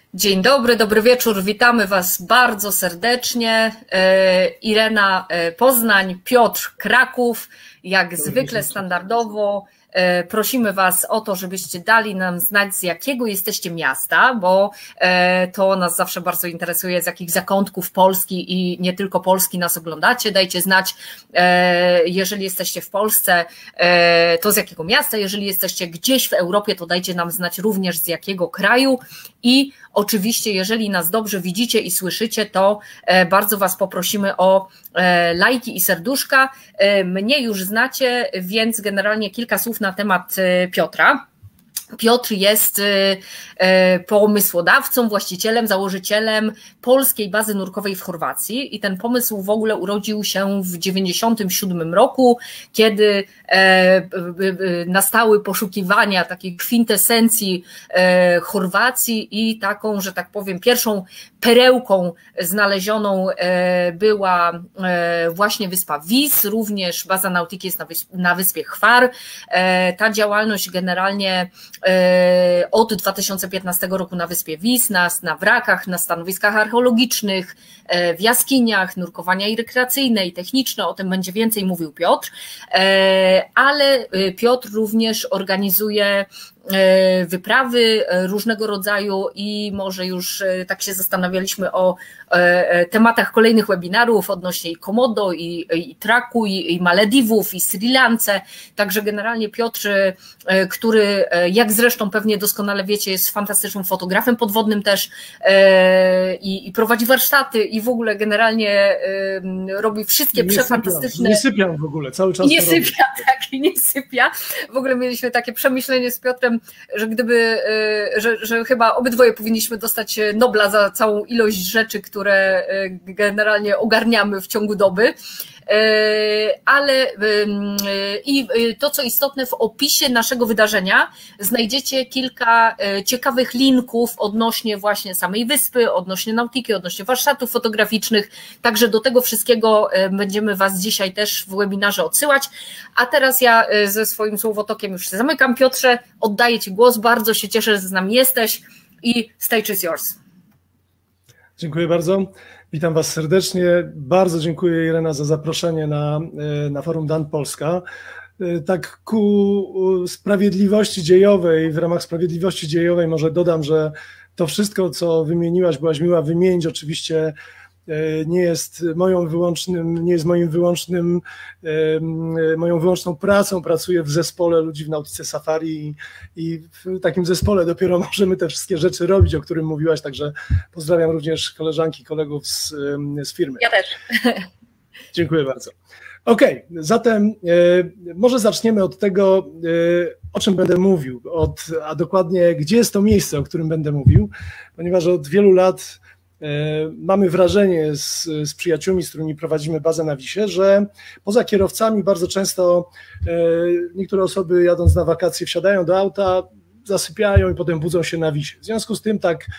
Dzień dobry, dobry wieczór, witamy Was bardzo serdecznie. Irena Poznań, Piotr Kraków, jak zwykle standardowo. Prosimy Was o to, żebyście dali nam znać, z jakiego jesteście miasta, bo to nas zawsze bardzo interesuje, z jakich zakątków Polski i nie tylko Polski nas oglądacie. Dajcie znać, jeżeli jesteście w Polsce, to z jakiego miasta, jeżeli jesteście gdzieś w Europie, to dajcie nam znać również z jakiego kraju i oczywiście, jeżeli nas dobrze widzicie i słyszycie, to bardzo Was poprosimy o lajki i serduszka. Mnie już znacie, więc generalnie kilka słów na temat Piotra. Piotr jest pomysłodawcą, właścicielem, założycielem polskiej bazy nurkowej w Chorwacji i ten pomysł w ogóle urodził się w 1997 roku, kiedy nastały poszukiwania takiej kwintesencji Chorwacji i taką, że tak powiem, pierwszą perełką znalezioną była właśnie wyspa Vis, również baza Nautiki jest na wyspie Hvar. Ta działalność generalnie od 2015 roku na wyspie Vis, na wrakach, na stanowiskach archeologicznych, w jaskiniach, nurkowania i rekreacyjne i techniczne, o tym będzie więcej mówił Piotr, ale Piotr również organizuje wyprawy różnego rodzaju i może już tak się zastanawialiśmy o tematach kolejnych webinarów odnośnie i Komodo, i Traku, i Malediwów, i Sri Lance. Także generalnie Piotr, który jak zresztą pewnie doskonale wiecie, jest fantastycznym fotografem podwodnym też i prowadzi warsztaty i w ogóle generalnie robi wszystkie przefantastyczne... Nie sypiam w ogóle, cały czas. Nie sypia, tak, nie sypia. W ogóle mieliśmy takie przemyślenie z Piotrem, że chyba obydwoje powinniśmy dostać Nobla za całą ilość rzeczy, które generalnie ogarniamy w ciągu doby. Ale i to, co istotne, w opisie naszego wydarzenia znajdziecie kilka ciekawych linków odnośnie właśnie samej wyspy, odnośnie nautiki, odnośnie warsztatów fotograficznych, także do tego wszystkiego będziemy Was dzisiaj też w webinarze odsyłać, a teraz ja ze swoim słowotokiem już się zamykam. Piotrze, oddaję Ci głos, bardzo się cieszę, że z nami jesteś i stage is yours. Dziękuję bardzo. Witam Was serdecznie. Bardzo dziękuję, Irena, za zaproszenie na forum Dan Polska. Tak ku sprawiedliwości dziejowej, w ramach sprawiedliwości dziejowej może dodam, że to wszystko, co wymieniłaś, byłaś miła wymienić, oczywiście nie jest moją wyłączną pracą. Pracuję w zespole ludzi w nautyce safari i w takim zespole dopiero możemy te wszystkie rzeczy robić, o którym mówiłaś, także pozdrawiam również koleżanki, kolegów z firmy. Ja też. Dziękuję bardzo. Okej, zatem może zaczniemy od tego, o czym będę mówił, a dokładnie gdzie jest to miejsce, o którym będę mówił, ponieważ od wielu lat mamy wrażenie z przyjaciółmi, z którymi prowadzimy bazę na Wisie, że poza kierowcami bardzo często niektóre osoby jadąc na wakacje wsiadają do auta, zasypiają i potem budzą się na Wisie. W związku z tym tak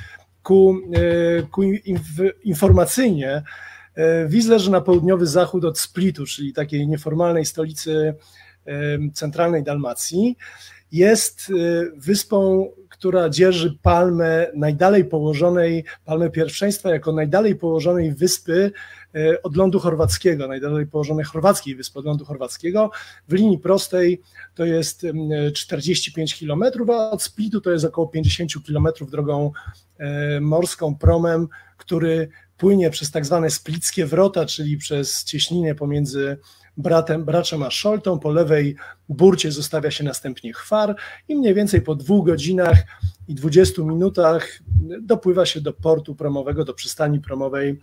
informacyjnie Vis leży na południowy zachód od Splitu, czyli takiej nieformalnej stolicy centralnej Dalmacji. Jest wyspą, która dzierży palmę palmę pierwszeństwa jako najdalej położonej wyspy od lądu chorwackiego, najdalej położonej chorwackiej wyspy od lądu chorwackiego. W linii prostej to jest 45 km, a od Splitu to jest około 50 km drogą morską, promem, który płynie przez tak zwane splickie wrota, czyli przez cieśninę pomiędzy Braczem a Szoltą. Po lewej burcie zostawia się następnie Hvar i mniej więcej po 2 godzinach i 20 minutach dopływa się do portu promowego, do przystani promowej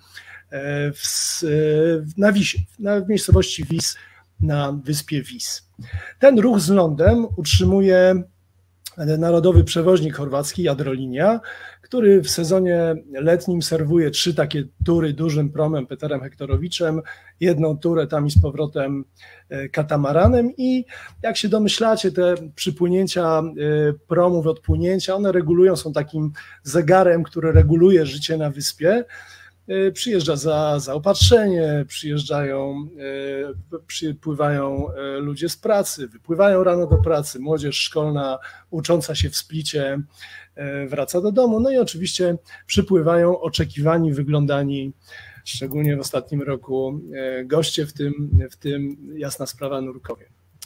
na Wisie, w miejscowości Vis na wyspie Vis. Ten ruch z lądem utrzymuje narodowy przewoźnik chorwacki Jadrolinia, który w sezonie letnim serwuje 3 takie tury dużym promem Peterem Hektorowiczem, 1 turę tam i z powrotem katamaranem i jak się domyślacie, te przypłynięcia promów, odpłynięcia, one regulują, są takim zegarem, który reguluje życie na wyspie przyjeżdża za zaopatrzenie, przypływają ludzie z pracy, wypływają rano do pracy, młodzież szkolna ucząca się w Splicie wraca do domu, no i oczywiście przypływają oczekiwani, wyglądani, szczególnie w ostatnim roku, goście, w tym jasna sprawa Nurkowie.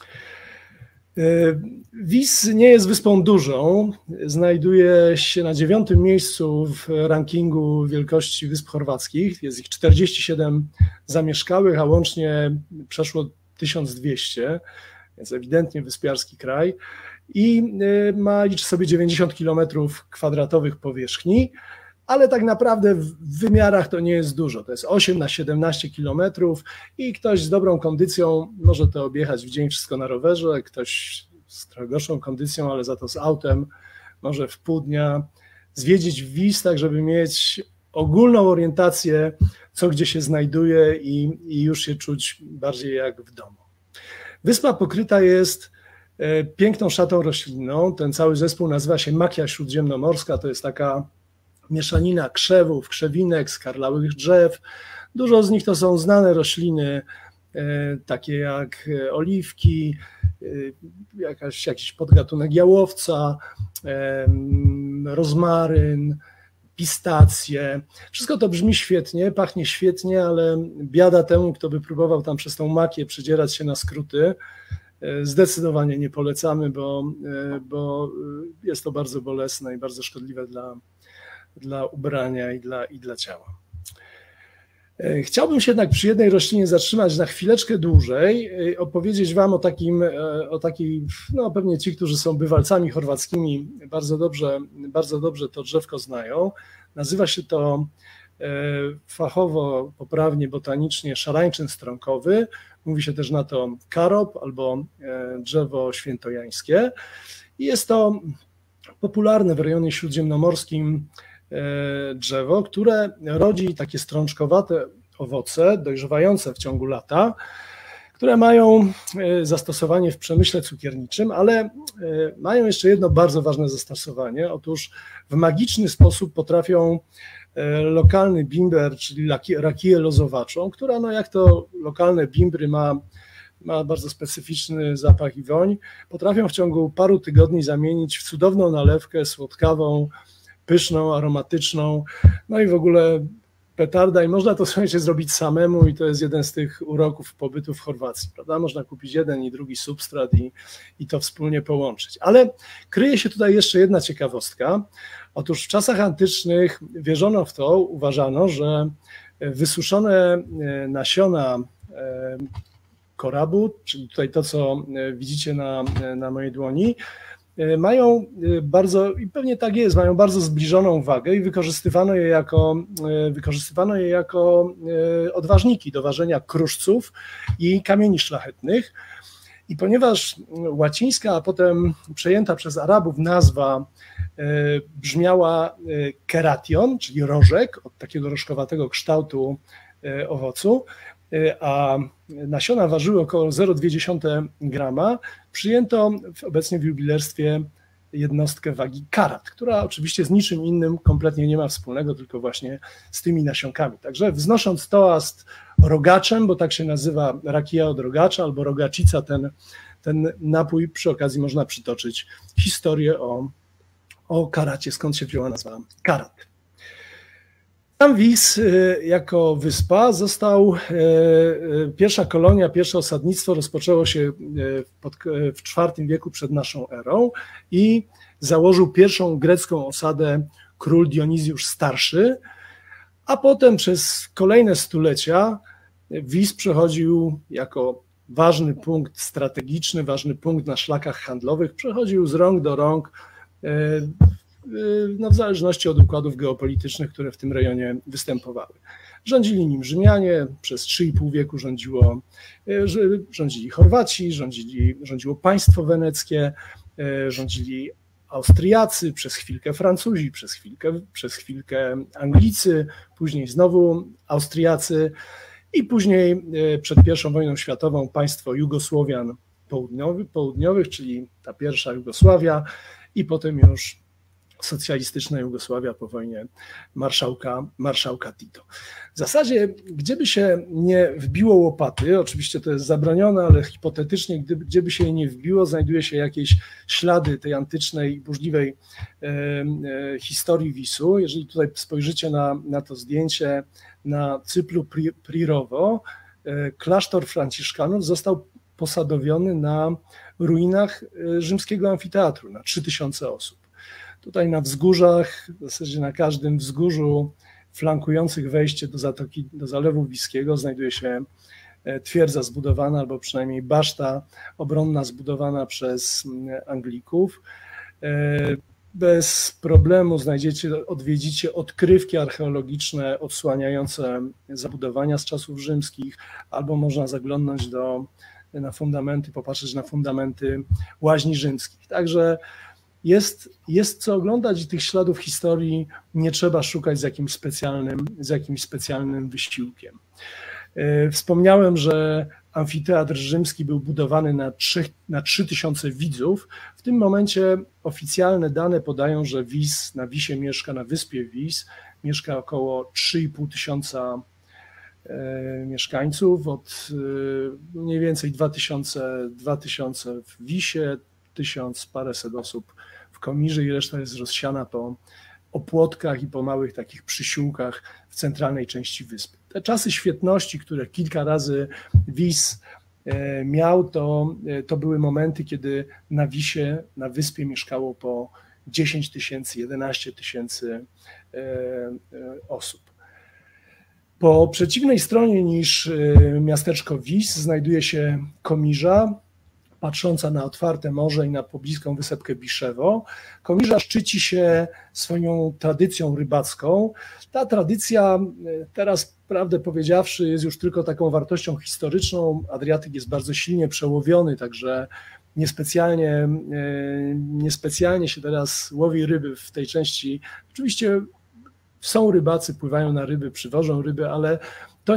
Vis nie jest wyspą dużą, znajduje się na 9. miejscu w rankingu wielkości wysp chorwackich, jest ich 47 zamieszkałych, a łącznie przeszło 1200, więc ewidentnie wyspiarski kraj i liczy sobie 90 km² powierzchni, ale tak naprawdę w wymiarach to nie jest dużo, to jest 8 na 17 km i ktoś z dobrą kondycją może to objechać w dzień wszystko na rowerze, ktoś z trochę gorszą kondycją, ale za to z autem może w pół dnia zwiedzić Vis, tak żeby mieć ogólną orientację, co gdzie się znajduje i już się czuć bardziej jak w domu. Wyspa pokryta jest piękną szatą roślinną, ten cały zespół nazywa się makia śródziemnomorska, to jest taka mieszanina krzewów, krzewinek, skarlałych drzew. Dużo z nich to są znane rośliny, takie jak oliwki, jakiś podgatunek jałowca, rozmaryn, pistacje. Wszystko to brzmi świetnie, pachnie świetnie, ale biada temu, kto by próbował tam przez tą makię przedzierać się na skróty. Zdecydowanie nie polecamy, bo jest to bardzo bolesne i bardzo szkodliwe dla ubrania i dla ciała. Chciałbym się jednak przy jednej roślinie zatrzymać na chwileczkę dłużej, opowiedzieć Wam o takiej, no pewnie ci, którzy są bywalcami chorwackimi, bardzo dobrze to drzewko znają. Nazywa się to fachowo, poprawnie, botanicznie szarańczyn strąkowy. Mówi się też na to karop albo drzewo świętojańskie. I jest to popularne w rejonie śródziemnomorskim drzewo, które rodzi takie strączkowate owoce, dojrzewające w ciągu lata, które mają zastosowanie w przemyśle cukierniczym, ale mają jeszcze jedno bardzo ważne zastosowanie. Otóż w magiczny sposób potrafią lokalny bimber, czyli rakiję lozowaczą, która no jak to lokalne bimbry ma bardzo specyficzny zapach i woń, potrafią w ciągu paru tygodni zamienić w cudowną nalewkę słodkawą, pyszną, aromatyczną, no i w ogóle petarda i można to słuchajcie zrobić samemu i to jest jeden z tych uroków pobytu w Chorwacji, prawda? Można kupić jeden i drugi substrat i to wspólnie połączyć. Ale kryje się tutaj jeszcze jedna ciekawostka. Otóż w czasach antycznych wierzono w to, uważano, że wysuszone nasiona korabu, czyli tutaj to, co widzicie na mojej dłoni, mają bardzo, i pewnie tak jest, mają bardzo zbliżoną wagę i wykorzystywano je jako odważniki do ważenia kruszców i kamieni szlachetnych. I ponieważ łacińska, a potem przejęta przez Arabów nazwa brzmiała keration, czyli rożek, od takiego rożkowatego kształtu owocu, a nasiona ważyły około 0,2 grama, przyjęto obecnie w jubilerstwie jednostkę wagi karat, która oczywiście z niczym innym kompletnie nie ma wspólnego, tylko właśnie z tymi nasionkami. Także wznosząc toast rogaczem, bo tak się nazywa rakija od rogacza albo rogacica, ten napój, przy okazji można przytoczyć historię o karacie, skąd się wzięła nazwa karat. Sam Vis jako wyspa został, pierwsza kolonia, pierwsze osadnictwo rozpoczęło się w IV wieku przed naszą erą i założył pierwszą grecką osadę król Dionizjusz Starszy, a potem przez kolejne stulecia Vis przechodził jako ważny punkt strategiczny, ważny punkt na szlakach handlowych, przechodził z rąk do rąk, no w zależności od układów geopolitycznych, które w tym rejonie występowały. Rządzili nim Rzymianie, przez 3,5 wieku rządzili Chorwaci, rządziło państwo weneckie, rządzili Austriacy, przez chwilkę Francuzi, przez chwilnych Anglicy, później znowu Austriacy i później przed I wojną światową państwo Jugosłowian południowych, czyli ta pierwsza Jugosławia i potem już socjalistyczna Jugosławia po wojnie marszałka Tito. W zasadzie, gdzieby się nie wbiło łopaty, oczywiście to jest zabronione, ale hipotetycznie, gdzieby się nie wbiło, znajduje się jakieś ślady tej antycznej i burzliwej historii Wisu. Jeżeli tutaj spojrzycie na to zdjęcie na Cyplu Prirowo, klasztor franciszkanów został posadowiony na ruinach rzymskiego amfiteatru na 3000 osób. Tutaj na wzgórzach, w zasadzie na każdym wzgórzu flankujących wejście do zatoki, do Zalewu Wiskiego znajduje się twierdza zbudowana, albo przynajmniej baszta obronna zbudowana przez Anglików. Bez problemu odwiedzicie odkrywki archeologiczne odsłaniające zabudowania z czasów rzymskich, albo można zaglądnąć na fundamenty, popatrzeć na fundamenty łaźni rzymskich. Także jest co oglądać i tych śladów historii nie trzeba szukać z jakimś specjalnym wysiłkiem. Wspomniałem, że amfiteatr rzymski był budowany na 3000 widzów. W tym momencie oficjalne dane podają, że na Wisie mieszka, na wyspie Vis mieszka około 3500 mieszkańców, od mniej więcej 2000 w Wisie, 1000 paręset osób w Komirze i reszta jest rozsiana po opłotkach i po małych takich przysiłkach w centralnej części wyspy. Te czasy świetności, które kilka razy Vis miał, to były momenty, kiedy na Wisie, na wyspie mieszkało po 10 000, 11 000 osób. Po przeciwnej stronie niż miasteczko Vis znajduje się Komirza, patrząca na otwarte morze i na pobliską wysepkę Biszewo. Komirza szczyci się swoją tradycją rybacką. Ta tradycja teraz, prawdę powiedziawszy, jest już tylko taką wartością historyczną. Adriatyk jest bardzo silnie przełowiony, także niespecjalnie się teraz łowi ryby w tej części. Oczywiście są rybacy, pływają na ryby, przywożą ryby, ale to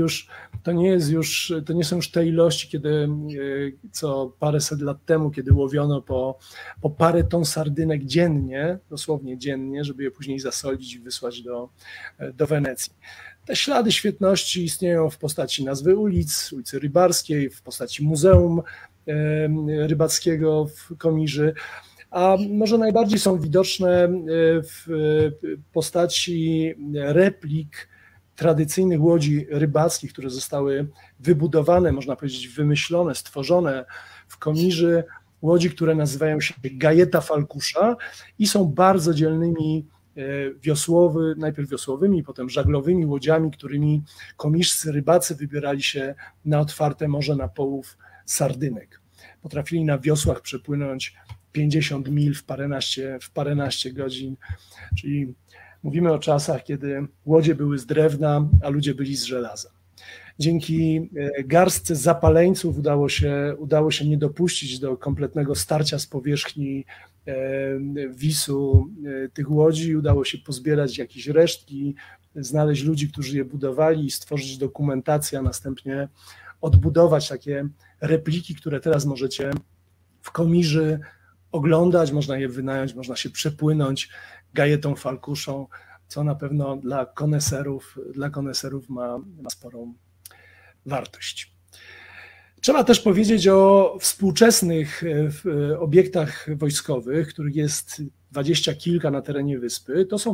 nie są już te ilości, co paręset lat temu, kiedy łowiono po parę ton sardynek dziennie, dosłownie dziennie, żeby je później zasolić i wysłać do Wenecji. Te ślady świetności istnieją w postaci nazwy ulicy Rybarskiej, w postaci Muzeum Rybackiego w Komirzy, a może najbardziej są widoczne w postaci replik tradycyjnych łodzi rybackich, które zostały wybudowane, można powiedzieć wymyślone, stworzone w Komirzy, łodzi, które nazywają się Gajeta Falkusza i są bardzo dzielnymi najpierw wiosłowymi, potem żaglowymi łodziami, którymi komiżscy rybacy wybierali się na otwarte morze na połów sardynek. Potrafili na wiosłach przepłynąć 50 mil w paręnaście godzin, czyli mówimy o czasach, kiedy łodzie były z drewna, a ludzie byli z żelaza. Dzięki garstce zapaleńców udało się nie dopuścić do kompletnego starcia z powierzchni Wisu tych łodzi. Udało się pozbierać jakieś resztki, znaleźć ludzi, którzy je budowali i stworzyć dokumentację, a następnie odbudować takie repliki, które teraz możecie w Komirzy oglądać, można je wynająć, można się przepłynąć Gajetą Falkuszą, co na pewno dla koneserów ma sporą wartość. Trzeba też powiedzieć o współczesnych obiektach wojskowych, których jest 20 kilka na terenie wyspy. To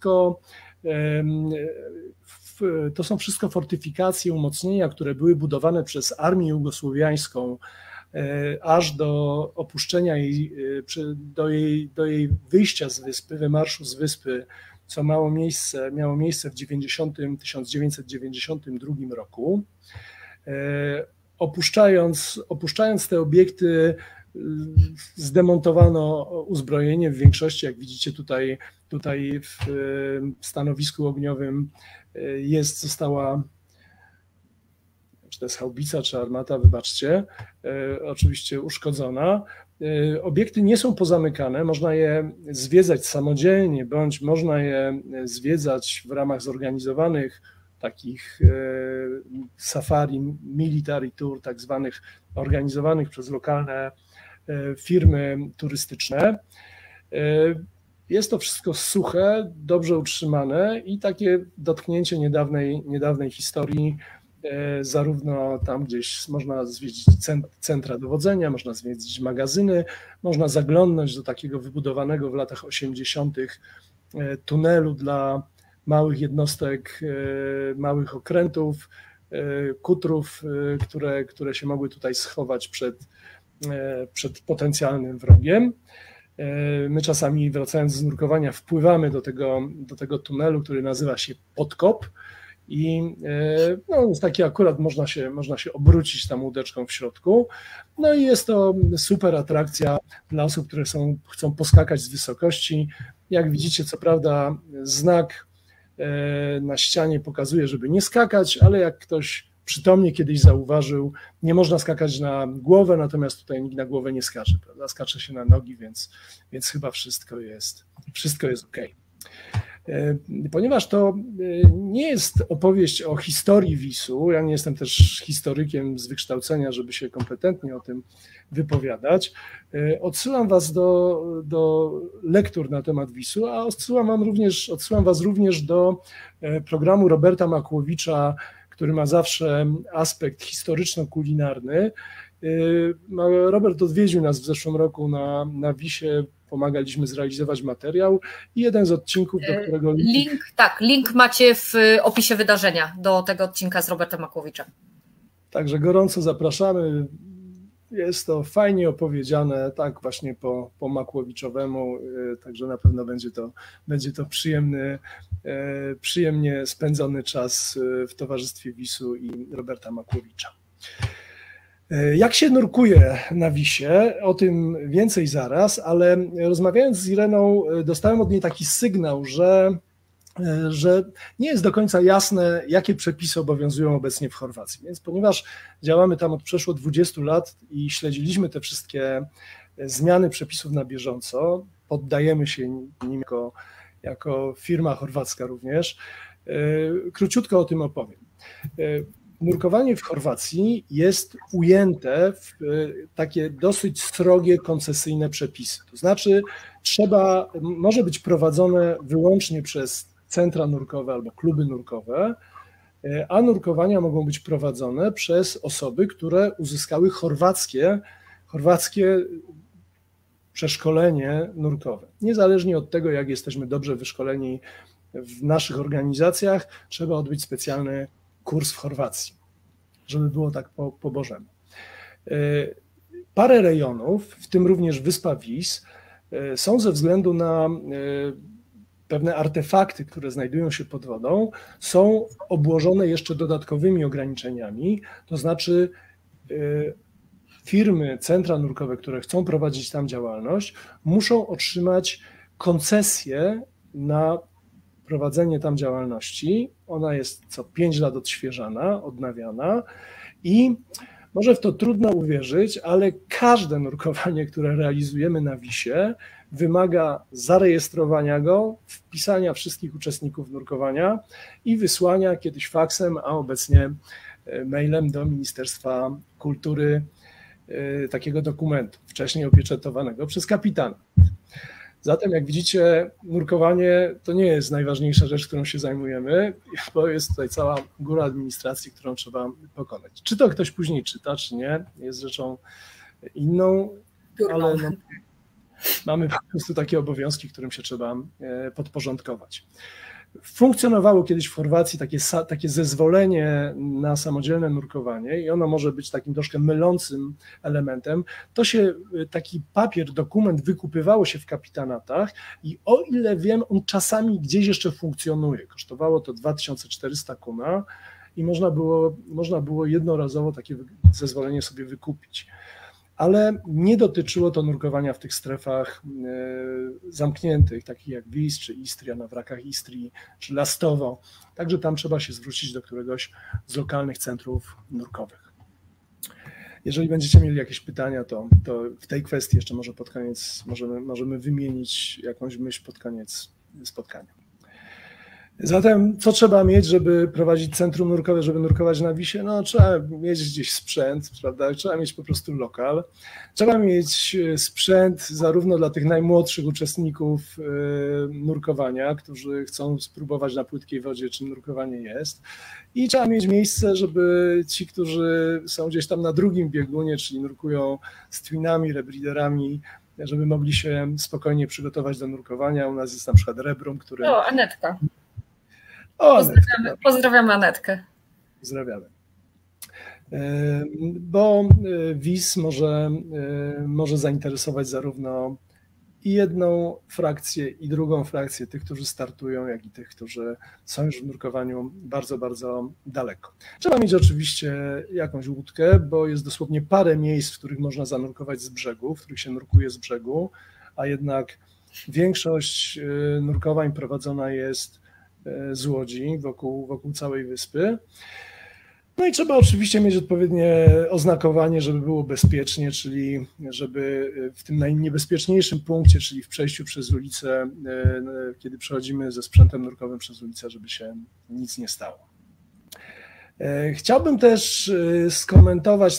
są wszystko fortyfikacje, umocnienia, które były budowane przez armię jugosłowiańską aż do opuszczenia jej, do jej wyjścia z wyspy, wymarszu z wyspy, co miało miejsce w 1992 roku. Opuszczając te obiekty, zdemontowano uzbrojenie. W większości, jak widzicie tutaj w stanowisku ogniowym została, czy to jest haubica, czy armata, wybaczcie, oczywiście uszkodzona. Obiekty nie są pozamykane, można je zwiedzać samodzielnie, bądź można je zwiedzać w ramach zorganizowanych takich safari, military tour, tak zwanych, organizowanych przez lokalne firmy turystyczne. Jest to wszystko suche, dobrze utrzymane i takie dotknięcie niedawnej historii, zarówno tam gdzieś można zwiedzić centra dowodzenia, można zwiedzić magazyny, można zaglądnąć do takiego wybudowanego w latach 80. tunelu dla małych jednostek, małych okrętów, kutrów, które się mogły tutaj schować przed potencjalnym wrogiem. My czasami, wracając z nurkowania, wpływamy do tego tunelu, który nazywa się Podkop i no, jest taki akurat można się obrócić tam łódeczką w środku. No i jest to super atrakcja dla osób, które chcą poskakać z wysokości. Jak widzicie, co prawda znak na ścianie pokazuje, żeby nie skakać, ale jak ktoś przytomnie kiedyś zauważył, nie można skakać na głowę, natomiast tutaj nikt na głowę nie skacze, prawda? Skacze się na nogi, więc chyba wszystko jest ok. Ponieważ to nie jest opowieść o historii WiS-u, ja nie jestem też historykiem z wykształcenia, żeby się kompetentnie o tym wypowiadać, odsyłam Was do lektur na temat WiS-u, a odsyłam Was również do programu Roberta Makłowicza, który ma zawsze aspekt historyczno-kulinarny. Robert odwiedził nas w zeszłym roku na WiS-ie, pomagaliśmy zrealizować materiał i jeden z odcinków, do którego... Link macie w opisie wydarzenia do tego odcinka z Robertem Makłowiczem. Także gorąco zapraszamy. Jest to fajnie opowiedziane, tak właśnie po Makłowiczowemu, także na pewno będzie to przyjemnie spędzony czas w towarzystwie WiS-u i Roberta Makłowicza. Jak się nurkuje na WiS-ie? O tym więcej zaraz, ale rozmawiając z Ireną, dostałem od niej taki sygnał, że nie jest do końca jasne, jakie przepisy obowiązują obecnie w Chorwacji. Więc ponieważ działamy tam od przeszło 20 lat i śledziliśmy te wszystkie zmiany przepisów na bieżąco, poddajemy się nim jako firma chorwacka również, króciutko o tym opowiem. Nurkowanie w Chorwacji jest ujęte w takie dosyć srogie, koncesyjne przepisy. To znaczy może być prowadzone wyłącznie przez centra nurkowe albo kluby nurkowe, a nurkowania mogą być prowadzone przez osoby, które uzyskały chorwackie przeszkolenie nurkowe. Niezależnie od tego, jak jesteśmy dobrze wyszkoleni w naszych organizacjach, trzeba odbyć specjalny kurs w Chorwacji, żeby było tak po bożemu. Parę rejonów, w tym również wyspa Vis, są ze względu na pewne artefakty, które znajdują się pod wodą, są obłożone jeszcze dodatkowymi ograniczeniami, to znaczy firmy, centra nurkowe, które chcą prowadzić tam działalność, muszą otrzymać koncesję na prowadzenie tam działalności. Ona jest co 5 lat odświeżana, odnawiana i może w to trudno uwierzyć, ale każde nurkowanie, które realizujemy na WiS-ie, wymaga zarejestrowania go, wpisania wszystkich uczestników nurkowania i wysłania kiedyś faksem, a obecnie mailem do Ministerstwa Kultury takiego dokumentu, wcześniej opieczętowanego przez kapitana. Zatem, jak widzicie, nurkowanie to nie jest najważniejsza rzecz, którą się zajmujemy, bo jest tutaj cała góra administracji, którą trzeba pokonać. Czy to ktoś później czyta, czy nie, jest rzeczą inną, ale no, mamy po prostu takie obowiązki, którym się trzeba podporządkować. Funkcjonowało kiedyś w Chorwacji takie zezwolenie na samodzielne nurkowanie i ono może być takim troszkę mylącym elementem. Taki papier, dokument wykupywało się w kapitanatach i o ile wiem, on czasami gdzieś jeszcze funkcjonuje. Kosztowało to 2400 kuna i można było jednorazowo takie zezwolenie sobie wykupić. Ale nie dotyczyło to nurkowania w tych strefach zamkniętych, takich jak Vis czy Istria, na wrakach Istrii czy Lastowo. Także tam trzeba się zwrócić do któregoś z lokalnych centrów nurkowych. Jeżeli będziecie mieli jakieś pytania, to w tej kwestii jeszcze może pod koniec możemy wymienić jakąś myśl pod koniec spotkania. Zatem co trzeba mieć, żeby prowadzić centrum nurkowe, żeby nurkować na Wisie? No trzeba mieć gdzieś sprzęt, prawda? Trzeba mieć po prostu lokal. Trzeba mieć sprzęt zarówno dla tych najmłodszych uczestników nurkowania, którzy chcą spróbować na płytkiej wodzie, czym nurkowanie jest. I trzeba mieć miejsce, żeby ci, którzy są gdzieś tam na drugim biegunie, czyli nurkują z twinami, rebreederami, żeby mogli się spokojnie przygotować do nurkowania. U nas jest na przykład Rebrum, który... O, Anetka. Pozdrawiamy, pozdrawiamy Anetkę. Pozdrawiamy. Bo WIS może zainteresować zarówno i jedną frakcję, i drugą frakcję, tych, którzy startują, jak i tych, którzy są już w nurkowaniu bardzo, bardzo daleko. Trzeba mieć oczywiście jakąś łódkę, bo jest dosłownie parę miejsc, w których można zanurkować z brzegu, w których się nurkuje z brzegu, a jednak większość nurkowań prowadzona jest z łodzi wokół całej wyspy. No i trzeba oczywiście mieć odpowiednie oznakowanie, żeby było bezpiecznie, czyli żeby w tym najniebezpieczniejszym punkcie, czyli w przejściu przez ulicę, kiedy przechodzimy ze sprzętem nurkowym przez ulicę, żeby się nic nie stało. Chciałbym też skomentować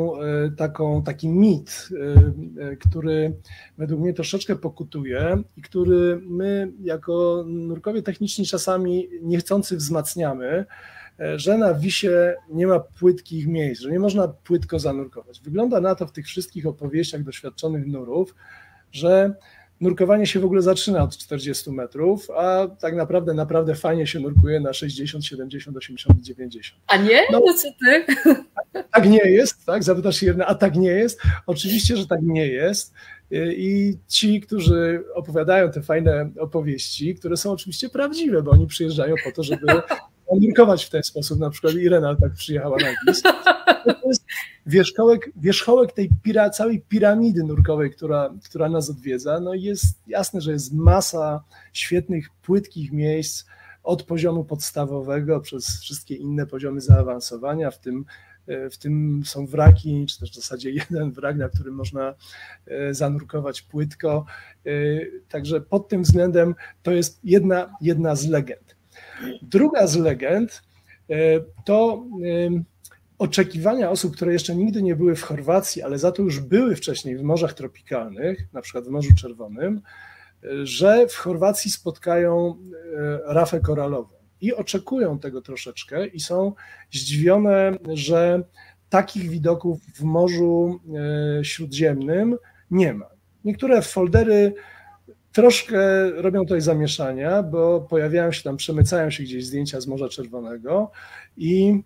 taki mit, który według mnie troszeczkę pokutuje i który my jako nurkowie techniczni czasami niechcący wzmacniamy, że na Wisie nie ma płytkich miejsc, że nie można płytko zanurkować. Wygląda na to w tych wszystkich opowieściach doświadczonych nurów, że nurkowanie się w ogóle zaczyna od 40 metrów, a tak naprawdę fajnie się nurkuje na 60, 70, 80 i 90. A nie? No co ty? Tak nie jest, tak? Zapytasz się jedna, a tak nie jest? Oczywiście, że tak nie jest. I ci, którzy opowiadają te fajne opowieści, które są oczywiście prawdziwe, bo oni przyjeżdżają po to, żeby nurkować w ten sposób, na przykład Irena tak przyjechała na WIS. To jest wierzchołek tej całej piramidy nurkowej, która nas odwiedza. No i jest jasne, że jest masa świetnych, płytkich miejsc od poziomu podstawowego przez wszystkie inne poziomy zaawansowania, w tym są wraki, czy też w zasadzie jeden wrak, na którym można zanurkować płytko. Także pod tym względem to jest jedna z legend. Druga z legend to oczekiwania osób, które jeszcze nigdy nie były w Chorwacji, ale za to już były wcześniej w morzach tropikalnych, na przykład w Morzu Czerwonym, że w Chorwacji spotkają rafę koralową i oczekują tego troszeczkę i są zdziwione, że takich widoków w Morzu Śródziemnym nie ma. Niektóre foldery troszkę robią tutaj zamieszania, bo pojawiają się tam, przemycają się gdzieś zdjęcia z Morza Czerwonego i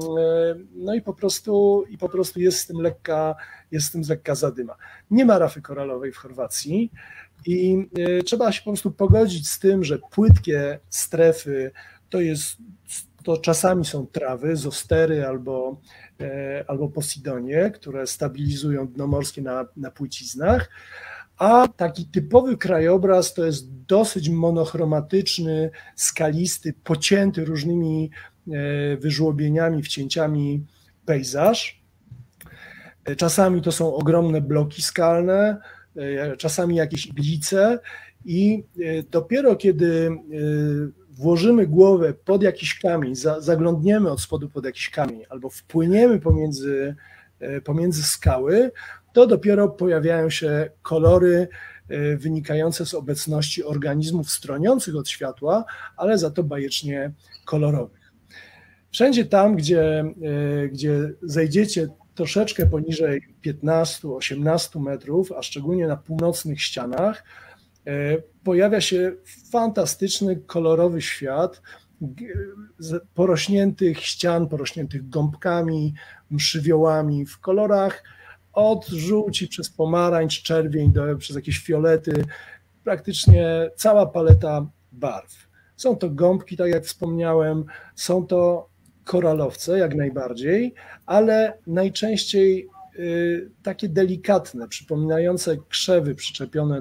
po prostu jest z tym lekka zadyma. Nie ma rafy koralowej w Chorwacji i trzeba się po prostu pogodzić z tym, że płytkie strefy to czasami są trawy, zostery albo posidonie, które stabilizują dno morskie na płyciznach, a taki typowy krajobraz to jest dosyć monochromatyczny, skalisty, pocięty różnymi wyżłobieniami, wcięciami pejzaż. Czasami to są ogromne bloki skalne, czasami jakieś iglice i dopiero kiedy włożymy głowę pod jakiś kamień, zaglądniemy od spodu pod jakiś kamień albo wpłyniemy pomiędzy skały, to dopiero pojawiają się kolory wynikające z obecności organizmów stroniących od światła, ale za to bajecznie kolorowych. Wszędzie tam, gdzie zejdziecie troszeczkę poniżej 15-18 metrów, a szczególnie na północnych ścianach, pojawia się fantastyczny, kolorowy świat porośniętych ścian, porośniętych gąbkami, mszywiołami w kolorach od żółci przez pomarańcz, czerwień przez jakieś fiolety, praktycznie cała paleta barw. Są to gąbki, tak jak wspomniałem, są to koralowce jak najbardziej, ale najczęściej takie delikatne, przypominające krzewy przyczepione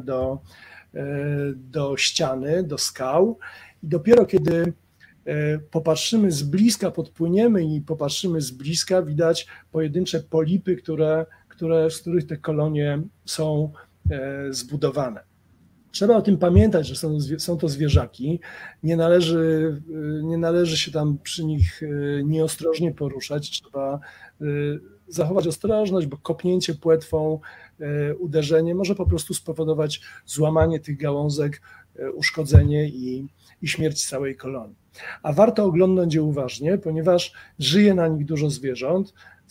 do ściany, do skał i dopiero kiedy popatrzymy z bliska, podpłyniemy i popatrzymy z bliska, widać pojedyncze polipy, z których te kolonie są zbudowane. Trzeba o tym pamiętać, że są to zwierzaki. Nie należy się tam przy nich nieostrożnie poruszać. Trzeba zachować ostrożność, bo kopnięcie płetwą, uderzenie może po prostu spowodować złamanie tych gałązek, uszkodzenie i śmierć całej kolonii. A warto oglądać je uważnie, ponieważ żyje na nich dużo zwierząt,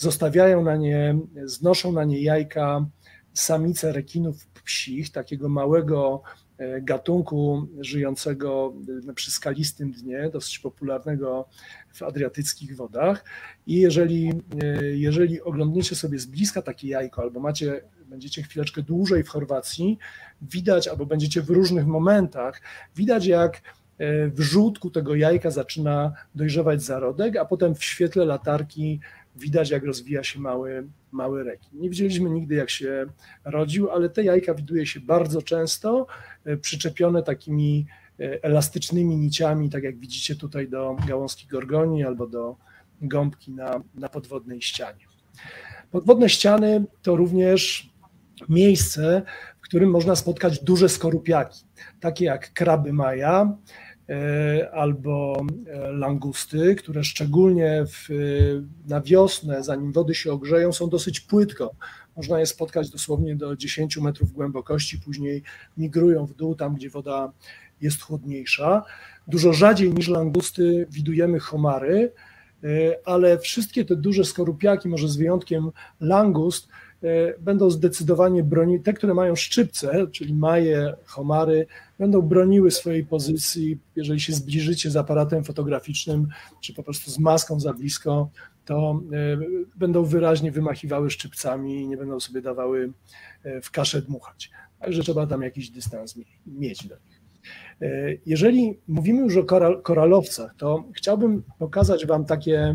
znoszą na nie jajka samice rekinów psich, takiego małego gatunku żyjącego przy skalistym dnie, dosyć popularnego w adriatyckich wodach. I jeżeli oglądniecie sobie z bliska takie jajko, albo będziecie chwileczkę dłużej w Chorwacji, widać, albo będziecie w różnych momentach, widać jak w żółtku tego jajka zaczyna dojrzewać zarodek, a potem w świetle latarki widać, jak rozwija się mały rekin. Nie widzieliśmy nigdy, jak się rodził, ale te jajka widuje się bardzo często, przyczepione takimi elastycznymi niciami, tak jak widzicie tutaj do gałązki gorgonii albo do gąbki na podwodnej ścianie. Podwodne ściany to również miejsce, w którym można spotkać duże skorupiaki, takie jak kraby maja albo langusty, które szczególnie na wiosnę, zanim wody się ogrzeją, są dosyć płytko. Można je spotkać dosłownie do 10 metrów głębokości, później migrują w dół, tam gdzie woda jest chłodniejsza. Dużo rzadziej niż langusty widujemy homary, ale wszystkie te duże skorupiaki, może z wyjątkiem langust, będą zdecydowanie bronić, te, które mają szczypce, czyli maje, homary, będą broniły swojej pozycji. Jeżeli się zbliżycie z aparatem fotograficznym, czy po prostu z maską za blisko, to będą wyraźnie wymachiwały szczypcami i nie będą sobie dawały w kaszę dmuchać. Także trzeba tam jakiś dystans mieć do nich. Jeżeli mówimy już o koralowcach, to chciałbym pokazać Wam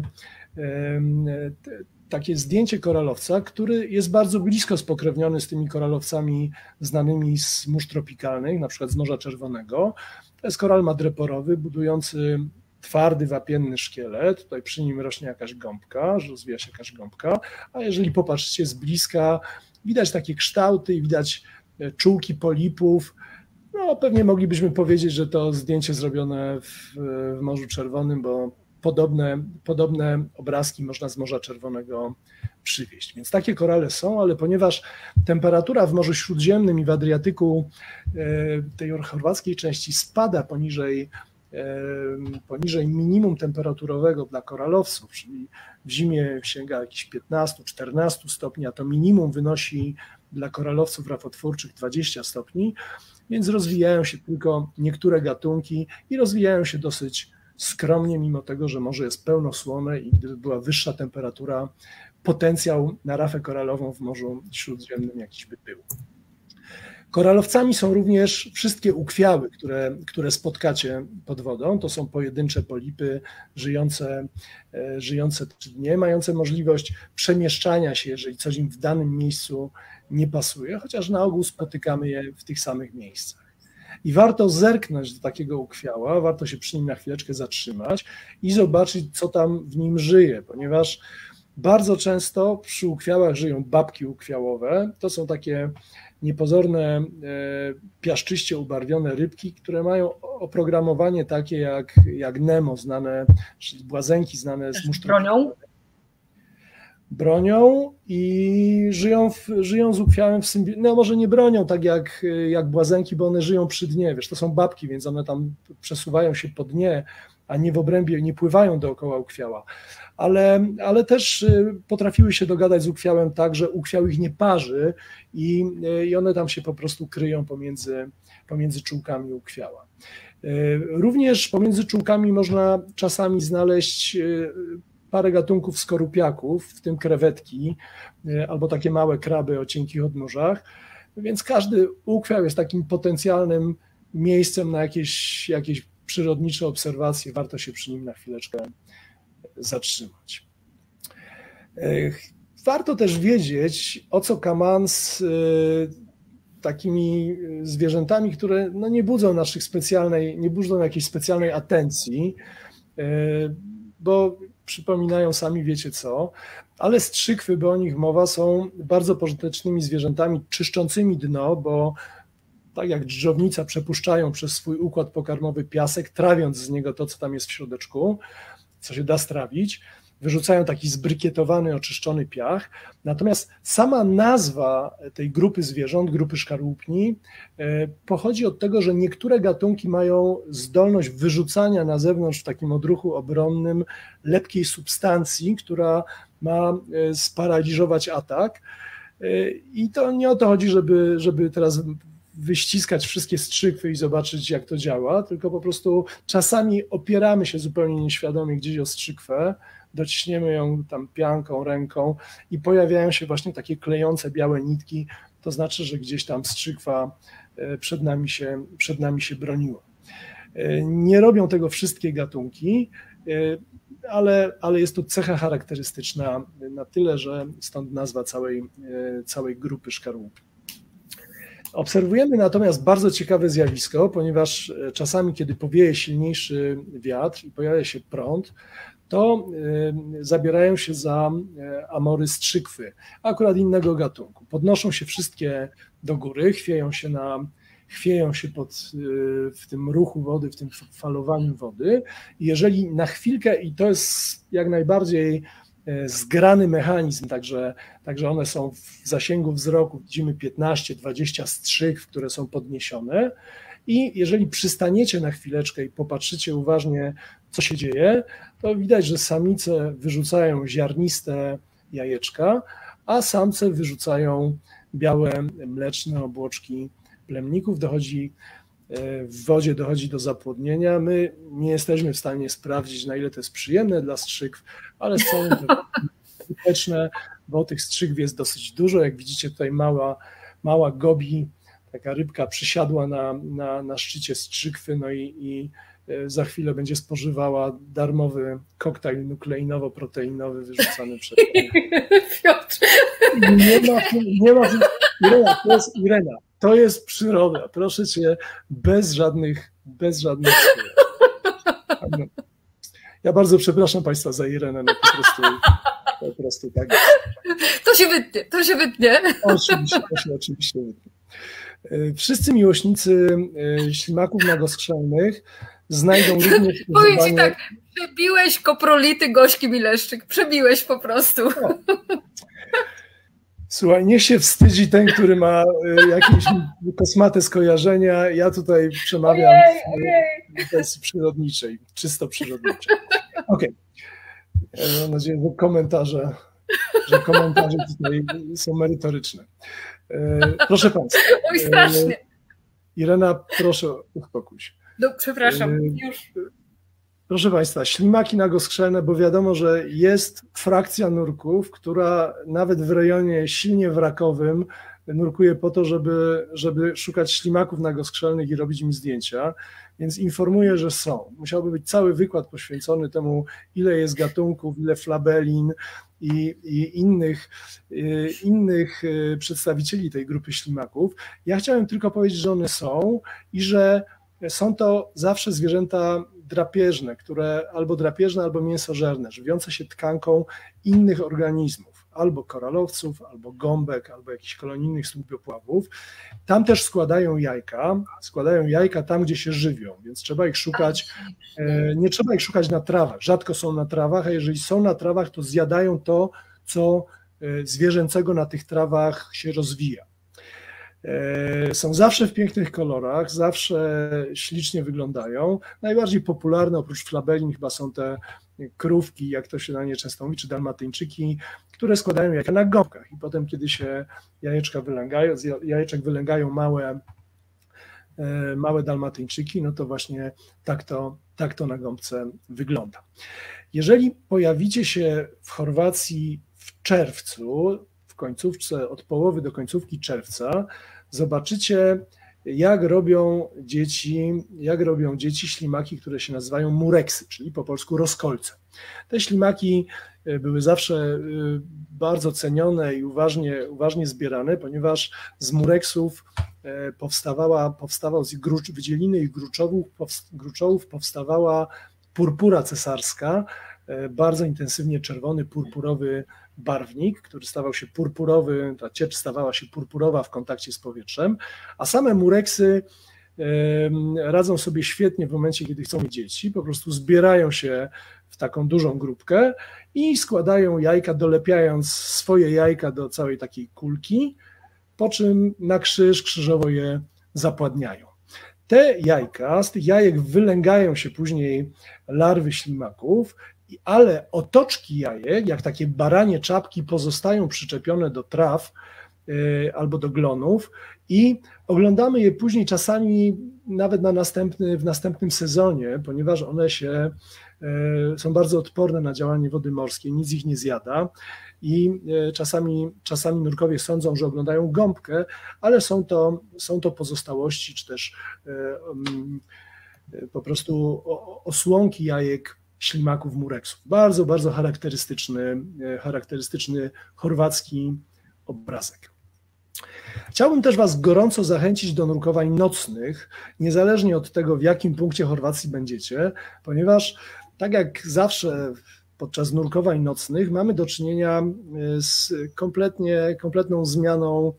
takie zdjęcie koralowca, który jest bardzo blisko spokrewniony z tymi koralowcami znanymi z mórz tropikalnych, na przykład z Morza Czerwonego. To jest koral madreporowy, budujący twardy, wapienny szkielet. Tutaj przy nim rośnie jakaś gąbka, rozwija się jakaś gąbka, a jeżeli popatrzycie z bliska, widać takie kształty i widać czułki polipów. No, pewnie moglibyśmy powiedzieć, że to zdjęcie zrobione w Morzu Czerwonym, bo podobne obrazki można z Morza Czerwonego przywieźć. Więc takie korale są, ale ponieważ temperatura w Morzu Śródziemnym i w Adriatyku tej chorwackiej części spada poniżej minimum temperaturowego dla koralowców, czyli w zimie sięga jakichś 15-14 stopni, a to minimum wynosi dla koralowców rafotwórczych 20 stopni, więc rozwijają się tylko niektóre gatunki i rozwijają się dosyć skromnie, mimo tego, że morze jest pełnosłone i gdyby była wyższa temperatura, potencjał na rafę koralową w Morzu Śródziemnym jakiś by był. Koralowcami są również wszystkie ukwiały, które spotkacie pod wodą. To są pojedyncze polipy żyjące 3 dni, mające możliwość przemieszczania się, jeżeli coś im w danym miejscu nie pasuje, chociaż na ogół spotykamy je w tych samych miejscach. I warto zerknąć do takiego ukwiała, warto się przy nim na chwileczkę zatrzymać i zobaczyć, co tam w nim żyje, ponieważ bardzo często przy ukwiałach żyją babki ukwiałowe. To są takie niepozorne, piaszczyście ubarwione rybki, które mają oprogramowanie takie jak Nemo, znane, czyli błazenki znane z mórz tropikalnych. Bronią i żyją z ukwiałem w symbiozie. No może nie bronią tak jak błazenki, bo one żyją przy dnie, wiesz, to są babki, więc one tam przesuwają się po dnie, a nie w obrębie, nie pływają dookoła ukwiała. Ale też potrafiły się dogadać z ukwiałem tak, że ukwiał ich nie parzy i one tam się po prostu kryją pomiędzy czułkami ukwiała. Również pomiędzy czułkami można czasami znaleźć parę gatunków skorupiaków, w tym krewetki albo takie małe kraby o cienkich odnóżach, więc każdy ukwiał jest takim potencjalnym miejscem na jakieś przyrodnicze obserwacje, warto się przy nim na chwileczkę zatrzymać. Warto też wiedzieć, o co kaman z takimi zwierzętami, które no nie budzą nie budzą jakiejś specjalnej atencji, bo przypominają sami wiecie co, ale strzykwy, bo o nich mowa, są bardzo pożytecznymi zwierzętami czyszczącymi dno, bo tak jak dżdżownica, przepuszczają przez swój układ pokarmowy piasek, trawiąc z niego to, co tam jest w środeczku, co się da strawić. Wyrzucają taki zbrykietowany, oczyszczony piach. Natomiast sama nazwa tej grupy zwierząt, grupy szkarłupni, pochodzi od tego, że niektóre gatunki mają zdolność wyrzucania na zewnątrz w takim odruchu obronnym lepkiej substancji, która ma sparaliżować atak. I to nie o to chodzi, żeby teraz wyściskać wszystkie strzykwy i zobaczyć, jak to działa, tylko po prostu czasami opieramy się zupełnie nieświadomie gdzieś o strzykwę, dociśniemy ją tam pianką, ręką i pojawiają się właśnie takie klejące białe nitki, to znaczy, że gdzieś tam strzykwa przed nami się broniła. Nie robią tego wszystkie gatunki, ale jest to cecha charakterystyczna na tyle, że stąd nazwa całej grupy szkarłupni. Obserwujemy natomiast bardzo ciekawe zjawisko, ponieważ czasami, kiedy powieje silniejszy wiatr i pojawia się prąd, to zabierają się za amory strzykwy, akurat innego gatunku. Podnoszą się wszystkie do góry, chwieją się w tym ruchu wody, w tym falowaniu wody. I jeżeli na chwilkę, i to jest jak najbardziej zgrany mechanizm, także one są w zasięgu wzroku, widzimy 15-20 strzykw, które są podniesione, i jeżeli przystaniecie na chwileczkę i popatrzycie uważnie, co się dzieje, to widać, że samice wyrzucają ziarniste jajeczka, a samce wyrzucają białe, mleczne obłoczki plemników. W wodzie dochodzi do zapłodnienia. My nie jesteśmy w stanie sprawdzić, na ile to jest przyjemne dla strzykw, ale są skuteczne, bo tych strzykw jest dosyć dużo. Jak widzicie, tutaj mała gobi, taka rybka przysiadła na szczycie strzykwy, no i za chwilę będzie spożywała darmowy koktajl nukleinowo-proteinowy wyrzucany przez Piotr. Irena, to jest Irena. To jest przyroda. Proszę cię, bez żadnych słów. Ja bardzo przepraszam Państwa za Irenę, no po prostu tak jest. To się wytnie. Oczywiście wytnie. Wszyscy miłośnicy ślimaków nagostrzelnych znajdą również... Powiem ci tak, przebiłeś koprolity Gośki Mileszczyk, przebiłeś po prostu. No. Słuchaj, niech się wstydzi ten, który ma jakieś kosmate skojarzenia. Ja tutaj przemawiam w wersji przyrodniczej, czysto przyrodniczej. Okej. Mam nadzieję, że komentarze tutaj są merytoryczne. Proszę Państwa. Oj, strasznie. Irena, proszę, uspokój się. No, przepraszam, już. Proszę Państwa, ślimaki nagostrzelne, bo wiadomo, że jest frakcja nurków, która nawet w rejonie silnie wrakowym nurkuje po to, żeby szukać ślimaków nagostrzelnych i robić im zdjęcia, więc informuję, że są. Musiałby być cały wykład poświęcony temu, ile jest gatunków, ile flabelin i innych przedstawicieli tej grupy ślimaków. Ja chciałem tylko powiedzieć, że one są i że są to zawsze zwierzęta drapieżne, albo mięsożerne, żywiące się tkanką innych organizmów, albo koralowców, albo gąbek, albo jakichś kolonijnych słupopławów. Tam też składają jajka tam, gdzie się żywią, więc trzeba ich szukać, nie trzeba ich szukać na trawach, rzadko są na trawach, a jeżeli są na trawach, to zjadają to, co zwierzęcego na tych trawach się rozwija. Są zawsze w pięknych kolorach, zawsze ślicznie wyglądają. Najbardziej popularne oprócz flabelin chyba są te krówki, jak to się na nie często mówi, czy dalmatyńczyki, które składają jajka na gąbkach i potem, kiedy się z jajeczek wylęgają małe dalmatyńczyki, no to właśnie tak to na gąbce wygląda. Jeżeli pojawicie się w Chorwacji w czerwcu, w końcówce, od połowy do końcówki czerwca, zobaczycie, jak robią dzieci ślimaki, które się nazywają mureksy, czyli po polsku rozkolce. Te ślimaki były zawsze bardzo cenione i uważnie zbierane, ponieważ z mureksów powstawał z wydzieliny ich gruczołów powstawała purpura cesarska, bardzo intensywnie czerwony, purpurowy barwnik, który stawał się purpurowy, ta ciecz stawała się purpurowa w kontakcie z powietrzem, a same mureksy radzą sobie świetnie w momencie, kiedy chcą mieć dzieci, po prostu zbierają się w taką dużą grupkę i składają jajka, dolepiając swoje jajka do całej takiej kulki, po czym na krzyż krzyżowo je zapładniają. Te jajka, z tych jajek wylęgają się później larwy ślimaków, ale otoczki jajek, jak takie baranie czapki, pozostają przyczepione do traw albo do glonów i oglądamy je później czasami nawet w następnym sezonie, ponieważ one są bardzo odporne na działanie wody morskiej, nic ich nie zjada i czasami nurkowie sądzą, że oglądają gąbkę, ale są to pozostałości czy też po prostu osłonki jajek ślimaków mureksów. Bardzo, bardzo charakterystyczny chorwacki obrazek. Chciałbym też Was gorąco zachęcić do nurkowań nocnych, niezależnie od tego, w jakim punkcie Chorwacji będziecie, ponieważ tak jak zawsze podczas nurkowań nocnych mamy do czynienia z kompletną zmianą,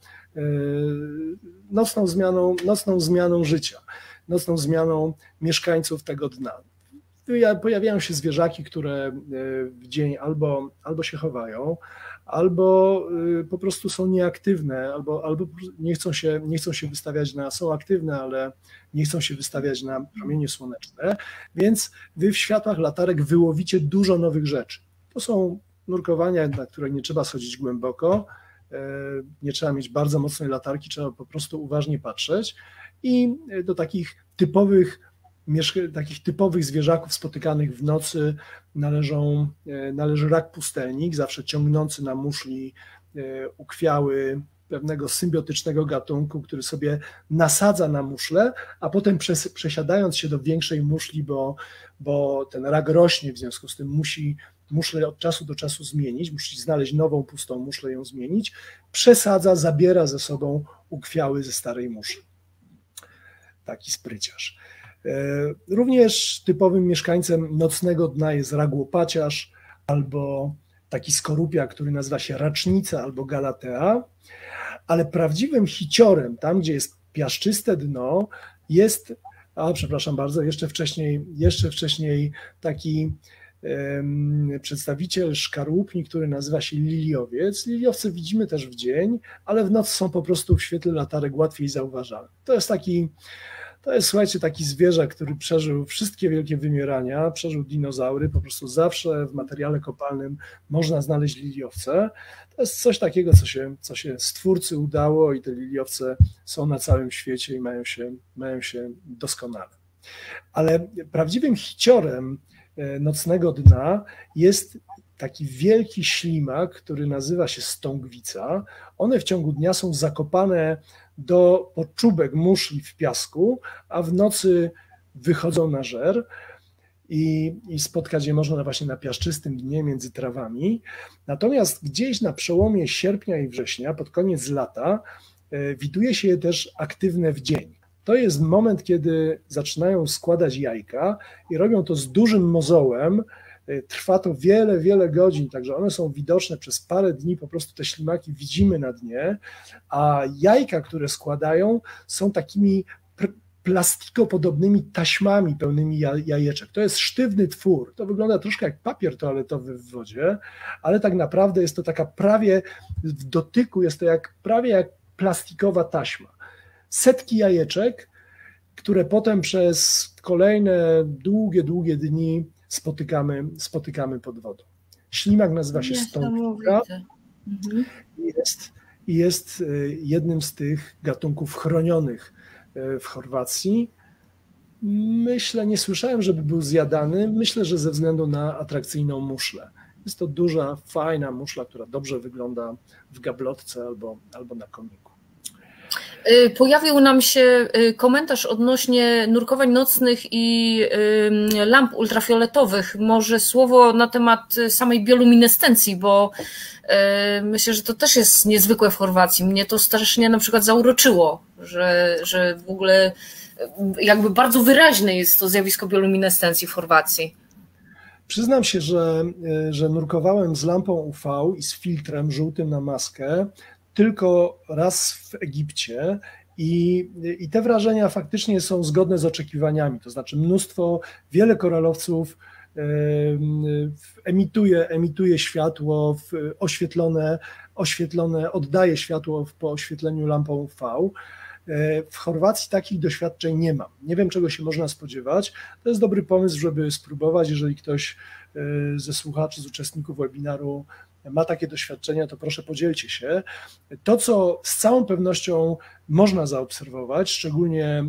nocną zmianą życia, nocną zmianą mieszkańców tego dna. Pojawiają się zwierzaki, które w dzień albo się chowają, albo po prostu są nieaktywne, albo nie chcą się wystawiać są aktywne, ale nie chcą się wystawiać na promienie słoneczne, więc wy w światłach latarek wyłowicie dużo nowych rzeczy. To są nurkowania, na które nie trzeba schodzić głęboko, nie trzeba mieć bardzo mocnej latarki, trzeba po prostu uważnie patrzeć i do takich typowych zwierzaków spotykanych w nocy należy rak pustelnik, zawsze ciągnący na muszli ukwiały pewnego symbiotycznego gatunku, który sobie nasadza na muszlę, a potem przesiadając się do większej muszli, bo ten rak rośnie, w związku z tym musi muszlę od czasu do czasu zmienić, musi znaleźć nową pustą muszlę, ją zmienić, przesadza, zabiera ze sobą ukwiały ze starej muszli. Taki spryciarz. Również typowym mieszkańcem nocnego dna jest rak łopaciarz albo taki skorupia, który nazywa się racznica albo galatea, ale prawdziwym hiciorem, tam gdzie jest piaszczyste dno, jest, przepraszam bardzo, jeszcze wcześniej taki przedstawiciel szkarłupni, który nazywa się liliowiec. Liliowce widzimy też w dzień, ale w nocy są po prostu w świetle latarek łatwiej zauważalne. To jest, słuchajcie, taki zwierzak, który przeżył wszystkie wielkie wymierania, przeżył dinozaury, po prostu zawsze w materiale kopalnym można znaleźć liliowce. To jest coś takiego, co się stwórcy udało i te liliowce są na całym świecie i mają się doskonale. Ale prawdziwym hiciorem nocnego dna jest taki wielki ślimak, który nazywa się stągwica. One w ciągu dnia są zakopane do podczubek muszli w piasku, a w nocy wychodzą na żer i spotkać je można właśnie na piaszczystym dnie między trawami. Natomiast gdzieś na przełomie sierpnia i września, pod koniec lata, widuje się je też aktywne w dzień. To jest moment, kiedy zaczynają składać jajka i robią to z dużym mozołem. Trwa to wiele, wiele godzin, także one są widoczne przez parę dni, po prostu te ślimaki widzimy na dnie, a jajka, które składają, są takimi plastikopodobnymi taśmami pełnymi jajeczek. To jest sztywny twór, to wygląda troszkę jak papier toaletowy w wodzie, ale tak naprawdę jest to taka prawie w dotyku, jest to prawie jak plastikowa taśma. Setki jajeczek, które potem przez kolejne długie dni spotykamy pod wodą. Ślimak nazywa się stągwica i jest jednym z tych gatunków chronionych w Chorwacji. Nie słyszałem, żeby był zjadany. Myślę, że ze względu na atrakcyjną muszlę. Jest to duża, fajna muszla, która dobrze wygląda w gablotce albo na komiku. Pojawił nam się komentarz odnośnie nurkowań nocnych i lamp ultrafioletowych. Może słowo na temat samej bioluminescencji, bo myślę, że to też jest niezwykłe w Chorwacji. Mnie to strasznie na przykład zauroczyło, że w ogóle jakby bardzo wyraźne jest to zjawisko bioluminescencji w Chorwacji. Przyznam się, że nurkowałem z lampą UV i z filtrem żółtym na maskę tylko raz w Egipcie i te wrażenia faktycznie są zgodne z oczekiwaniami, to znaczy wiele koralowców emituje światło oświetlone, oddaje światło po oświetleniu lampą UV. W Chorwacji takich doświadczeń nie mam. Nie wiem, czego się można spodziewać. To jest dobry pomysł, żeby spróbować. Jeżeli ktoś ze słuchaczy, z uczestników webinaru ma takie doświadczenia, to proszę podzielcie się. To, co z całą pewnością można zaobserwować, szczególnie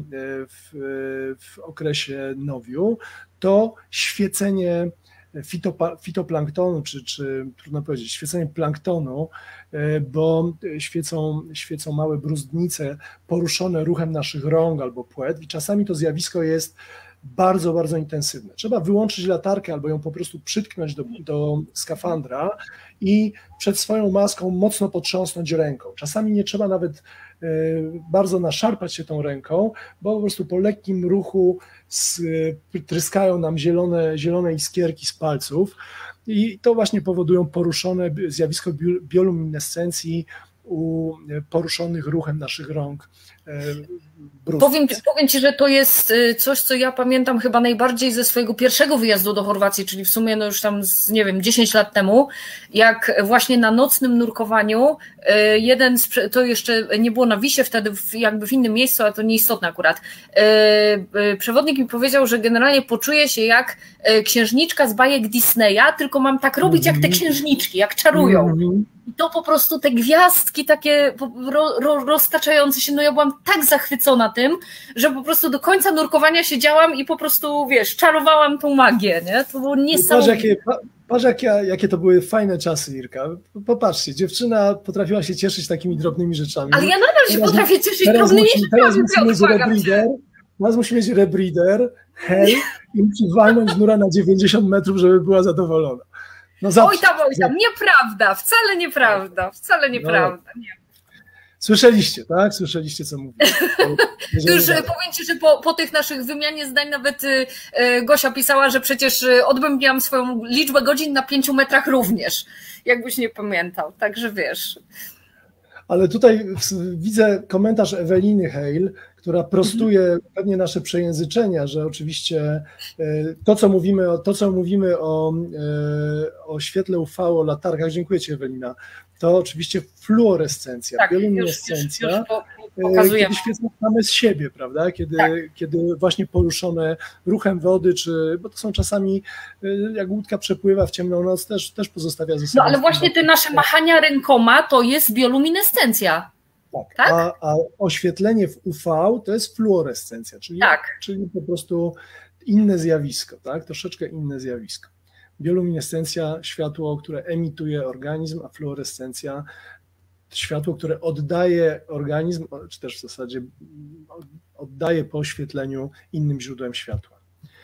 w okresie nowiu, to świecenie fitoplanktonu, czy trudno powiedzieć, świecenie planktonu, bo świecą małe bruzdnice poruszone ruchem naszych rąk albo płetw i czasami to zjawisko jest bardzo, bardzo intensywne. Trzeba wyłączyć latarkę albo ją po prostu przytknąć do skafandra i przed swoją maską mocno potrząsnąć ręką. Czasami nie trzeba nawet bardzo naszarpać się tą ręką, bo po prostu po lekkim ruchu tryskają nam zielone iskierki z palców i to właśnie powodują poruszone zjawisko bioluminescencji u poruszonych ruchem naszych rąk. Powiem Ci, że to jest coś, co ja pamiętam chyba najbardziej ze swojego pierwszego wyjazdu do Chorwacji, czyli w sumie no już tam, nie wiem, 10 lat temu, jak właśnie na nocnym nurkowaniu to jeszcze nie było na Wisie wtedy, jakby w innym miejscu, ale to nieistotne akurat, przewodnik mi powiedział, że generalnie poczuję się jak księżniczka z bajek Disneya, tylko mam tak robić jak te księżniczki, jak czarują. I to po prostu te gwiazdki takie roztaczające się, no ja byłam tak zachwycona tym, że po prostu do końca nurkowania siedziałam i po prostu, wiesz, czarowałam tą magię, nie? To było niesamowite. Patrz, jakie to były fajne czasy, Irka. Popatrzcie, dziewczyna potrafiła się cieszyć takimi drobnymi rzeczami. Ale ja nadal się potrafię cieszyć drobnymi rzeczami. Teraz musimy mieć rebreather, hel i musi walnąć nura na 90 metrów, żeby była zadowolona. No oj tam, nieprawda, wcale nieprawda. Nie. Słyszeliście, tak? Słyszeliście, co mówię. Już powiem Ci, że po tych naszych wymianie zdań nawet Gosia pisała, że przecież odbębniłam swoją liczbę godzin na 5 metrach również, jakbyś nie pamiętał, także wiesz. Ale tutaj widzę komentarz Eweliny Hale, która prostuje pewnie nasze przejęzyczenia, że oczywiście to, co mówimy o świetle UV, o latarkach, dziękuję Ci, Ewelina, to oczywiście fluorescencja, tak, bioluminescencja, pokazujemy. Kiedy świecą same z siebie, prawda? Kiedy właśnie poruszone ruchem wody, bo to są czasami, jak łódka przepływa w ciemną noc, też pozostawia ze sobą. No ale właśnie te nasze machania rękoma to jest bioluminescencja. Tak? A oświetlenie w UV to jest fluorescencja, czyli po prostu inne zjawisko, tak? Troszeczkę inne zjawisko. Bioluminescencja, światło, które emituje organizm, a fluorescencja, światło, które oddaje organizm, czy też w zasadzie oddaje po oświetleniu innym źródłem światła.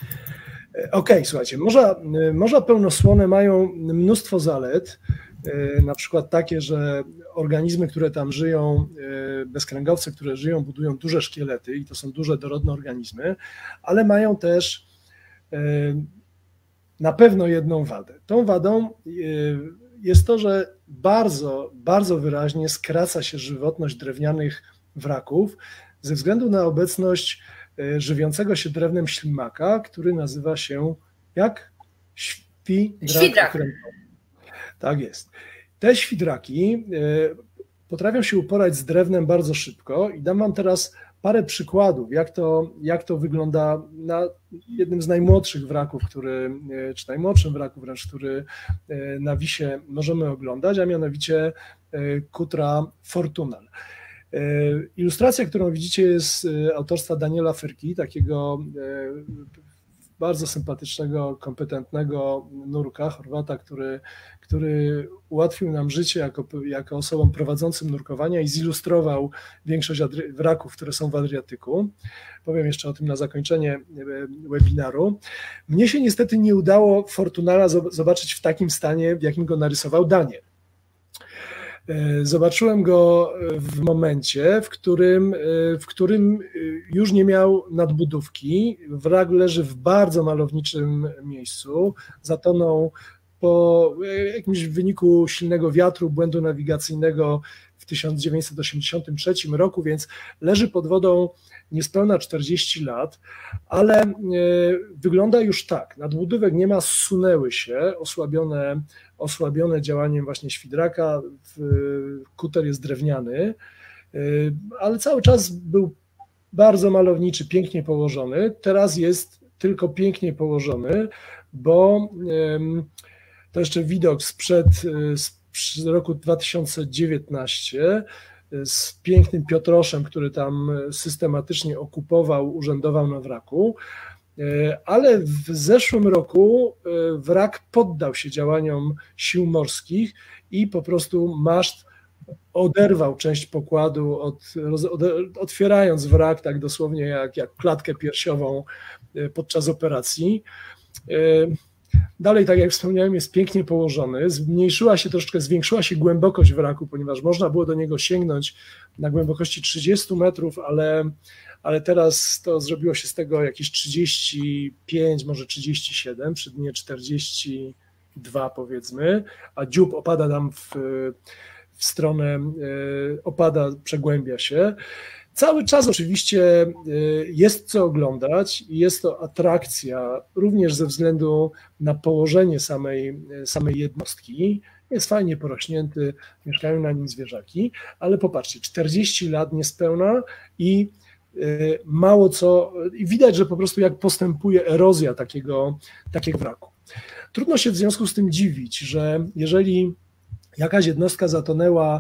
Okej, słuchajcie, morza pełnosłone mają mnóstwo zalet, na przykład takie, że organizmy, które tam żyją, bezkręgowce, które żyją, budują duże szkielety i to są duże, dorodne organizmy, ale mają też na pewno jedną wadę. Tą wadą jest to, że bardzo, bardzo wyraźnie skraca się żywotność drewnianych wraków ze względu na obecność żywiącego się drewnem ślimaka, który nazywa się jak? Świdrak. Tak jest. Te świdraki potrafią się uporać z drewnem bardzo szybko i dam Wam teraz parę przykładów, jak to wygląda na jednym z najmłodszych wraków, czy najmłodszym wraku wręcz, który na Wisie możemy oglądać, a mianowicie kutra Fortunal. Ilustracja, którą widzicie, jest autorstwa Daniela Fyrki, takiego bardzo sympatycznego, kompetentnego nurka, Chorwata, który ułatwił nam życie jako osobom prowadzącym nurkowania i zilustrował większość wraków, które są w Adriatyku. Powiem jeszcze o tym na zakończenie webinaru. Mnie się niestety nie udało Fortunala zobaczyć w takim stanie, w jakim go narysował Daniel. Zobaczyłem go w momencie, w którym już nie miał nadbudówki. Wrak leży w bardzo malowniczym miejscu. Zatonął po jakimś wyniku silnego wiatru, błędu nawigacyjnego w 1983 roku, więc leży pod wodą niespełna 40 lat, ale wygląda już tak. Nadbudówek nie ma, zsunęły się, osłabione działaniem właśnie świdraka, kuter jest drewniany, ale cały czas był bardzo malowniczy, pięknie położony. Teraz jest tylko pięknie położony, bo to jeszcze widok sprzed roku 2019 z pięknym Piotroszem, który tam systematycznie okupował, urzędował na wraku, ale w zeszłym roku wrak poddał się działaniom sił morskich i po prostu maszt oderwał część pokładu, otwierając wrak tak dosłownie jak klatkę piersiową podczas operacji. Dalej, tak jak wspomniałem, jest pięknie położony. Zwiększyła się głębokość wraku, ponieważ można było do niego sięgnąć na głębokości 30 metrów, ale teraz to zrobiło się z tego jakieś 35, może 37, przy dnie 42 powiedzmy, a dziób opada tam w stronę, przegłębia się. Cały czas oczywiście jest co oglądać i jest to atrakcja również ze względu na położenie samej jednostki. Jest fajnie porośnięty, mieszkają na nim zwierzaki, ale popatrzcie, 40 lat niespełna i mało co, i widać, że po prostu jak postępuje erozja takiego wraku. Trudno się w związku z tym dziwić, że jeżeli jakaś jednostka zatonęła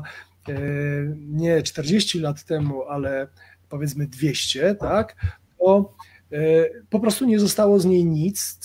nie 40 lat temu, ale powiedzmy 200, tak, to po prostu nie zostało z niej nic,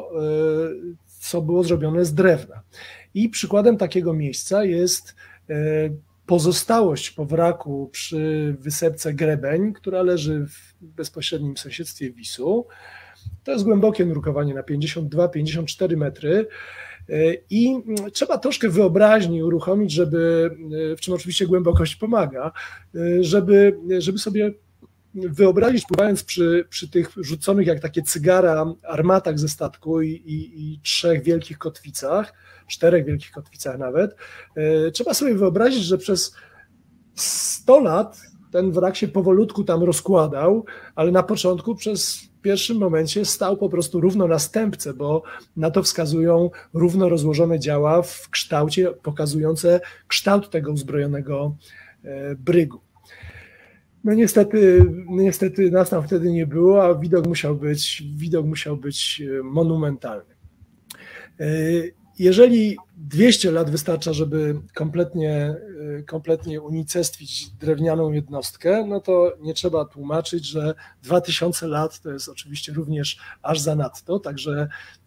co było zrobione z drewna. I przykładem takiego miejsca jest pozostałość po wraku przy wysepce Grebeń, która leży w bezpośrednim sąsiedztwie Wisu. To jest głębokie nurkowanie na 52-54 metry. I trzeba troszkę wyobraźni uruchomić, w czym oczywiście głębokość pomaga, żeby sobie wyobrazić, pływając przy tych rzuconych jak takie cygara armatach ze statku i 3 wielkich kotwicach, 4 wielkich kotwicach nawet, trzeba sobie wyobrazić, że przez 100 lat ten wrak się powolutku tam rozkładał, ale na początku w pierwszym momencie stał po prostu równo na stępce, bo na to wskazują równo rozłożone działa w kształcie pokazujące kształt tego uzbrojonego brygu. No niestety nas tam wtedy nie było, a widok musiał być monumentalny. Jeżeli 200 lat wystarcza, żeby kompletnie unicestwić drewnianą jednostkę, no to nie trzeba tłumaczyć, że 2000 lat to jest oczywiście również aż zanadto, także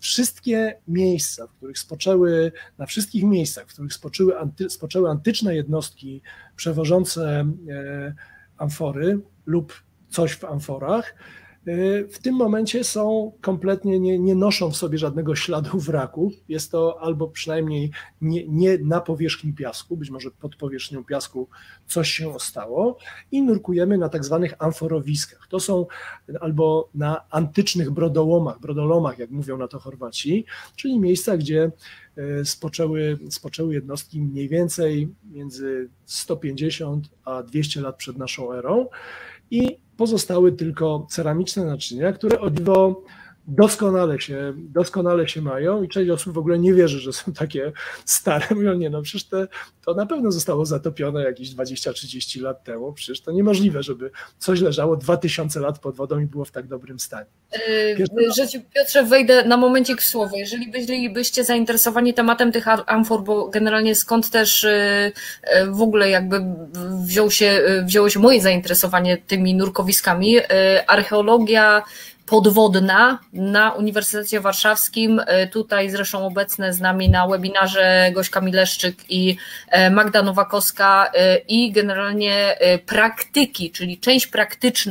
na wszystkich miejscach, w których spoczęły antyczne jednostki przewożące amfory lub coś w amforach, w tym momencie są kompletnie, nie noszą w sobie żadnego śladu wraku. Jest to albo przynajmniej nie na powierzchni piasku, być może pod powierzchnią piasku coś się ostało i nurkujemy na tak zwanych amforowiskach. To są albo na antycznych brodolomach, jak mówią na to Chorwaci, czyli miejsca, gdzie spoczęły jednostki mniej więcej między 150 a 200 lat przed naszą erą i pozostały tylko ceramiczne naczynia, które o dziwo doskonale się mają i część osób w ogóle nie wierzy, że są takie stare. Mówią, nie no, przecież to na pewno zostało zatopione jakieś 20-30 lat temu. Przecież to niemożliwe, żeby coś leżało 2000 lat pod wodą i było w tak dobrym stanie. Piotrze, wejdę na momencik w słowo. Jeżeli bylibyście zainteresowani tematem tych amfor, bo generalnie skąd też w ogóle jakby wzięło się moje zainteresowanie tymi nurkowiskami, archeologia podwodna na Uniwersytecie Warszawskim. Tutaj zresztą obecne z nami na webinarze Gośka Mileszczyk i Magda Nowakowska i generalnie praktyki, czyli część praktyczna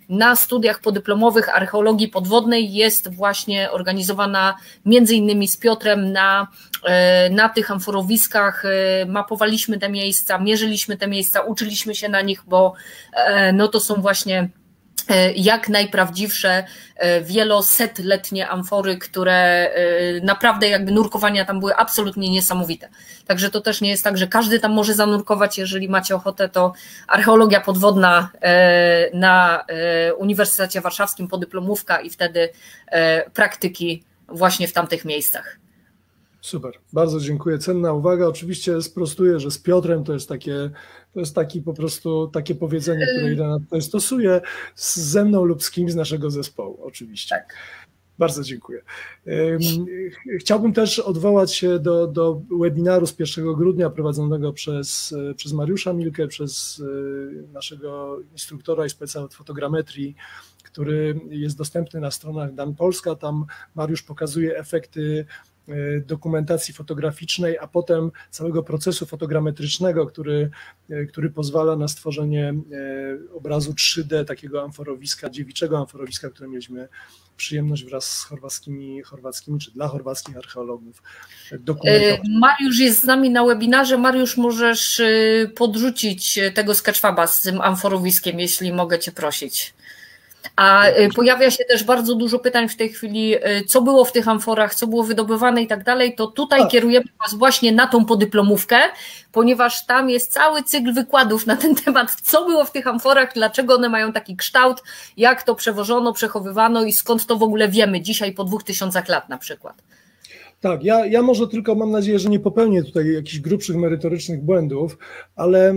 na studiach podyplomowych archeologii podwodnej jest właśnie organizowana między innymi z Piotrem na tych amforowiskach. Mapowaliśmy te miejsca, mierzyliśmy te miejsca, uczyliśmy się na nich, bo no to są właśnie jak najprawdziwsze wielosetletnie amfory, które naprawdę jakby nurkowania tam były absolutnie niesamowite. Także to też nie jest tak, że każdy tam może zanurkować, jeżeli macie ochotę, to archeologia podwodna na Uniwersytecie Warszawskim, podyplomówka i wtedy praktyki właśnie w tamtych miejscach. Super, bardzo dziękuję. Cenna uwaga. Oczywiście sprostuję, że z Piotrem to jest taki po prostu takie powiedzenie, które Irena tutaj stosuje, ze mną lub z kimś z naszego zespołu, oczywiście. Tak. Bardzo dziękuję. Chciałbym też odwołać się do webinaru z 1 grudnia prowadzonego przez Mariusza Milkę, przez naszego instruktora i specjalista od fotogrametrii, który jest dostępny na stronach Dan Polska. Tam Mariusz pokazuje efekty dokumentacji fotograficznej, a potem całego procesu fotogrametrycznego, który pozwala na stworzenie obrazu 3D takiego amforowiska, dziewiczego amforowiska, które mieliśmy przyjemność wraz z chorwackimi czy dla chorwackich archeologów dokumentować. Mariusz jest z nami na webinarze. Mariusz, możesz podrzucić tego sketchfaba z tym amforowiskiem, jeśli mogę Cię prosić. A pojawia się też bardzo dużo pytań w tej chwili, co było w tych amforach, co było wydobywane i tak dalej, to tutaj kierujemy Was właśnie na tą podyplomówkę, ponieważ tam jest cały cykl wykładów na ten temat, co było w tych amforach, dlaczego one mają taki kształt, jak to przewożono, przechowywano i skąd to w ogóle wiemy dzisiaj po 2000 lat na przykład. Tak, ja może tylko mam nadzieję, że nie popełnię tutaj jakichś grubszych merytorycznych błędów, ale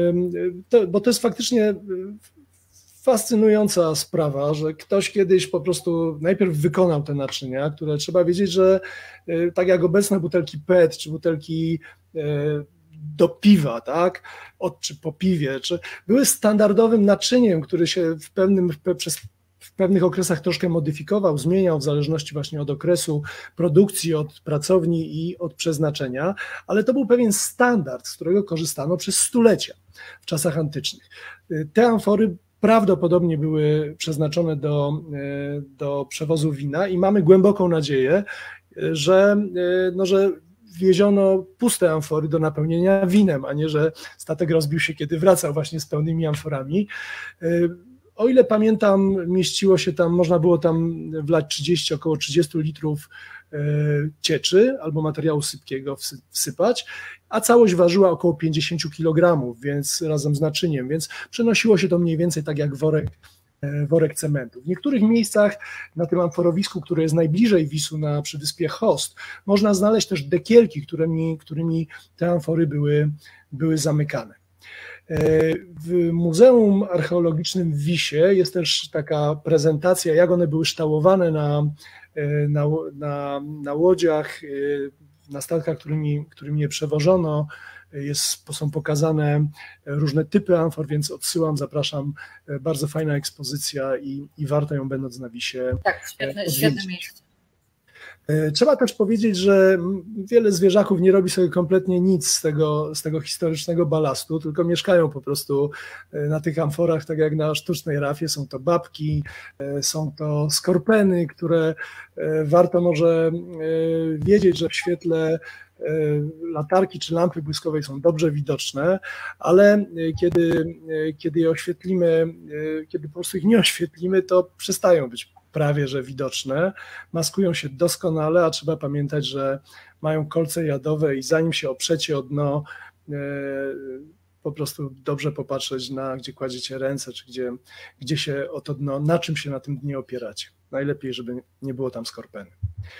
bo to jest faktycznie fascynująca sprawa, że ktoś kiedyś po prostu najpierw wykonał te naczynia, które trzeba wiedzieć, że tak jak obecne butelki PET czy butelki do piwa, tak, czy po piwie, czy były standardowym naczyniem, który się w pewnych okresach troszkę modyfikował, zmieniał w zależności właśnie od okresu produkcji, od pracowni i od przeznaczenia, ale to był pewien standard, z którego korzystano przez stulecia w czasach antycznych. Te amfory prawdopodobnie były przeznaczone do przewozu wina i mamy głęboką nadzieję, że wieziono puste amfory do napełnienia winem, a nie, że statek rozbił się, kiedy wracał właśnie z pełnymi amforami. O ile pamiętam, mieściło się tam, można było tam wlać około 30 litrów cieczy albo materiału sypkiego wsypać, a całość ważyła około 50 kg, więc razem z naczyniem, więc przenosiło się to mniej więcej tak jak worek cementu. W niektórych miejscach na tym amforowisku, które jest najbliżej Wisu przy wyspie Host, można znaleźć też dekielki, którymi te amfory były zamykane. W Muzeum Archeologicznym w Wisie jest też taka prezentacja, jak one były ształowane na łodziach, na statkach, którymi je przewożono. Są pokazane różne typy amfor, więc odsyłam, zapraszam. Bardzo fajna ekspozycja i warto ją, będąc na Wisie. Tak, świetne miejsce. Trzeba też powiedzieć, że wiele zwierzaków nie robi sobie kompletnie nic z tego historycznego balastu, tylko mieszkają po prostu na tych amforach, tak jak na sztucznej rafie. Są to babki, są to skorpeny, które warto może wiedzieć, że w świetle latarki czy lampy błyskowej są dobrze widoczne, ale kiedy je oświetlimy, kiedy po prostu ich nie oświetlimy, to przestają być prawie że widoczne, maskują się doskonale, a trzeba pamiętać, że mają kolce jadowe i zanim się oprzecie o dno, po prostu dobrze popatrzeć gdzie kładziecie ręce, czy gdzie się o to dno, na czym się na tym dnie opieracie. Najlepiej, żeby nie było tam skorpeny.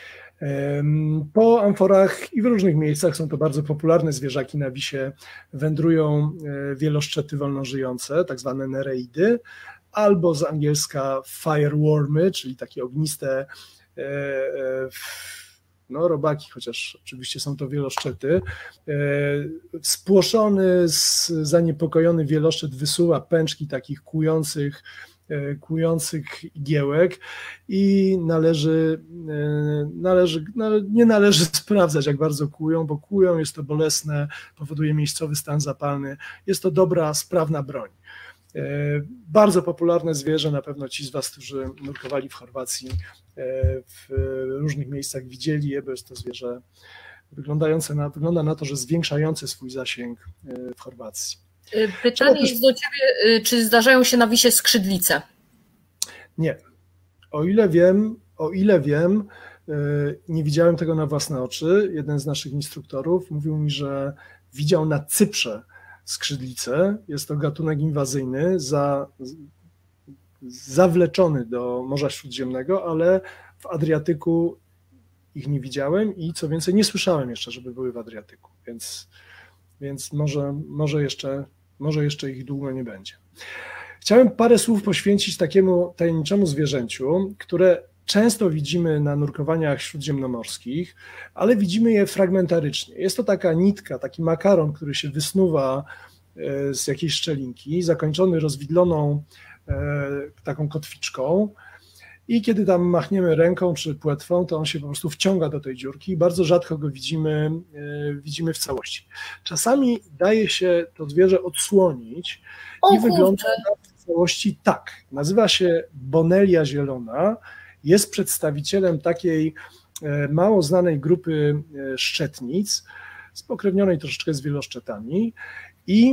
Po amforach i w różnych miejscach są to bardzo popularne zwierzaki na Wisie, wędrują wieloszczety wolnożyjące, tak zwane nereidy, albo z angielska firewormy, czyli takie ogniste robaki, chociaż oczywiście są to wieloszczety. Spłoszony, zaniepokojony wieloszczet wysuwa pęczki takich kłujących igiełek i nie należy sprawdzać, jak bardzo kłują, bo kłują, jest to bolesne, powoduje miejscowy stan zapalny. Jest to dobra, sprawna broń. Bardzo popularne zwierzę, na pewno ci z Was, którzy nurkowali w Chorwacji, w różnych miejscach widzieli je, bo jest to zwierzę wygląda na to, że zwiększające swój zasięg w Chorwacji. Pytanie jest do Ciebie, czy zdarzają się na Wisie skrzydlice? Nie. O ile wiem, nie widziałem tego na własne oczy. Jeden z naszych instruktorów mówił mi, że widział na Cyprze skrzydlicę. Jest to gatunek inwazyjny, zawleczony do Morza Śródziemnego, ale w Adriatyku ich nie widziałem i co więcej nie słyszałem jeszcze, żeby były w Adriatyku, więc może jeszcze ich długo nie będzie. Chciałem parę słów poświęcić takiemu tajemniczemu zwierzęciu, które często widzimy na nurkowaniach śródziemnomorskich, ale widzimy je fragmentarycznie. Jest to taka nitka, taki makaron, który się wysnuwa z jakiejś szczelinki, zakończony rozwidloną taką kotwiczką i kiedy tam machniemy ręką czy płetwą, to on się po prostu wciąga do tej dziurki i bardzo rzadko go widzimy w całości. Czasami daje się to zwierzę odsłonić i wygląda w całości tak. Nazywa się Bonellia zielona, jest przedstawicielem takiej mało znanej grupy szczetnic, spokrewnionej troszeczkę z wieloszczetami i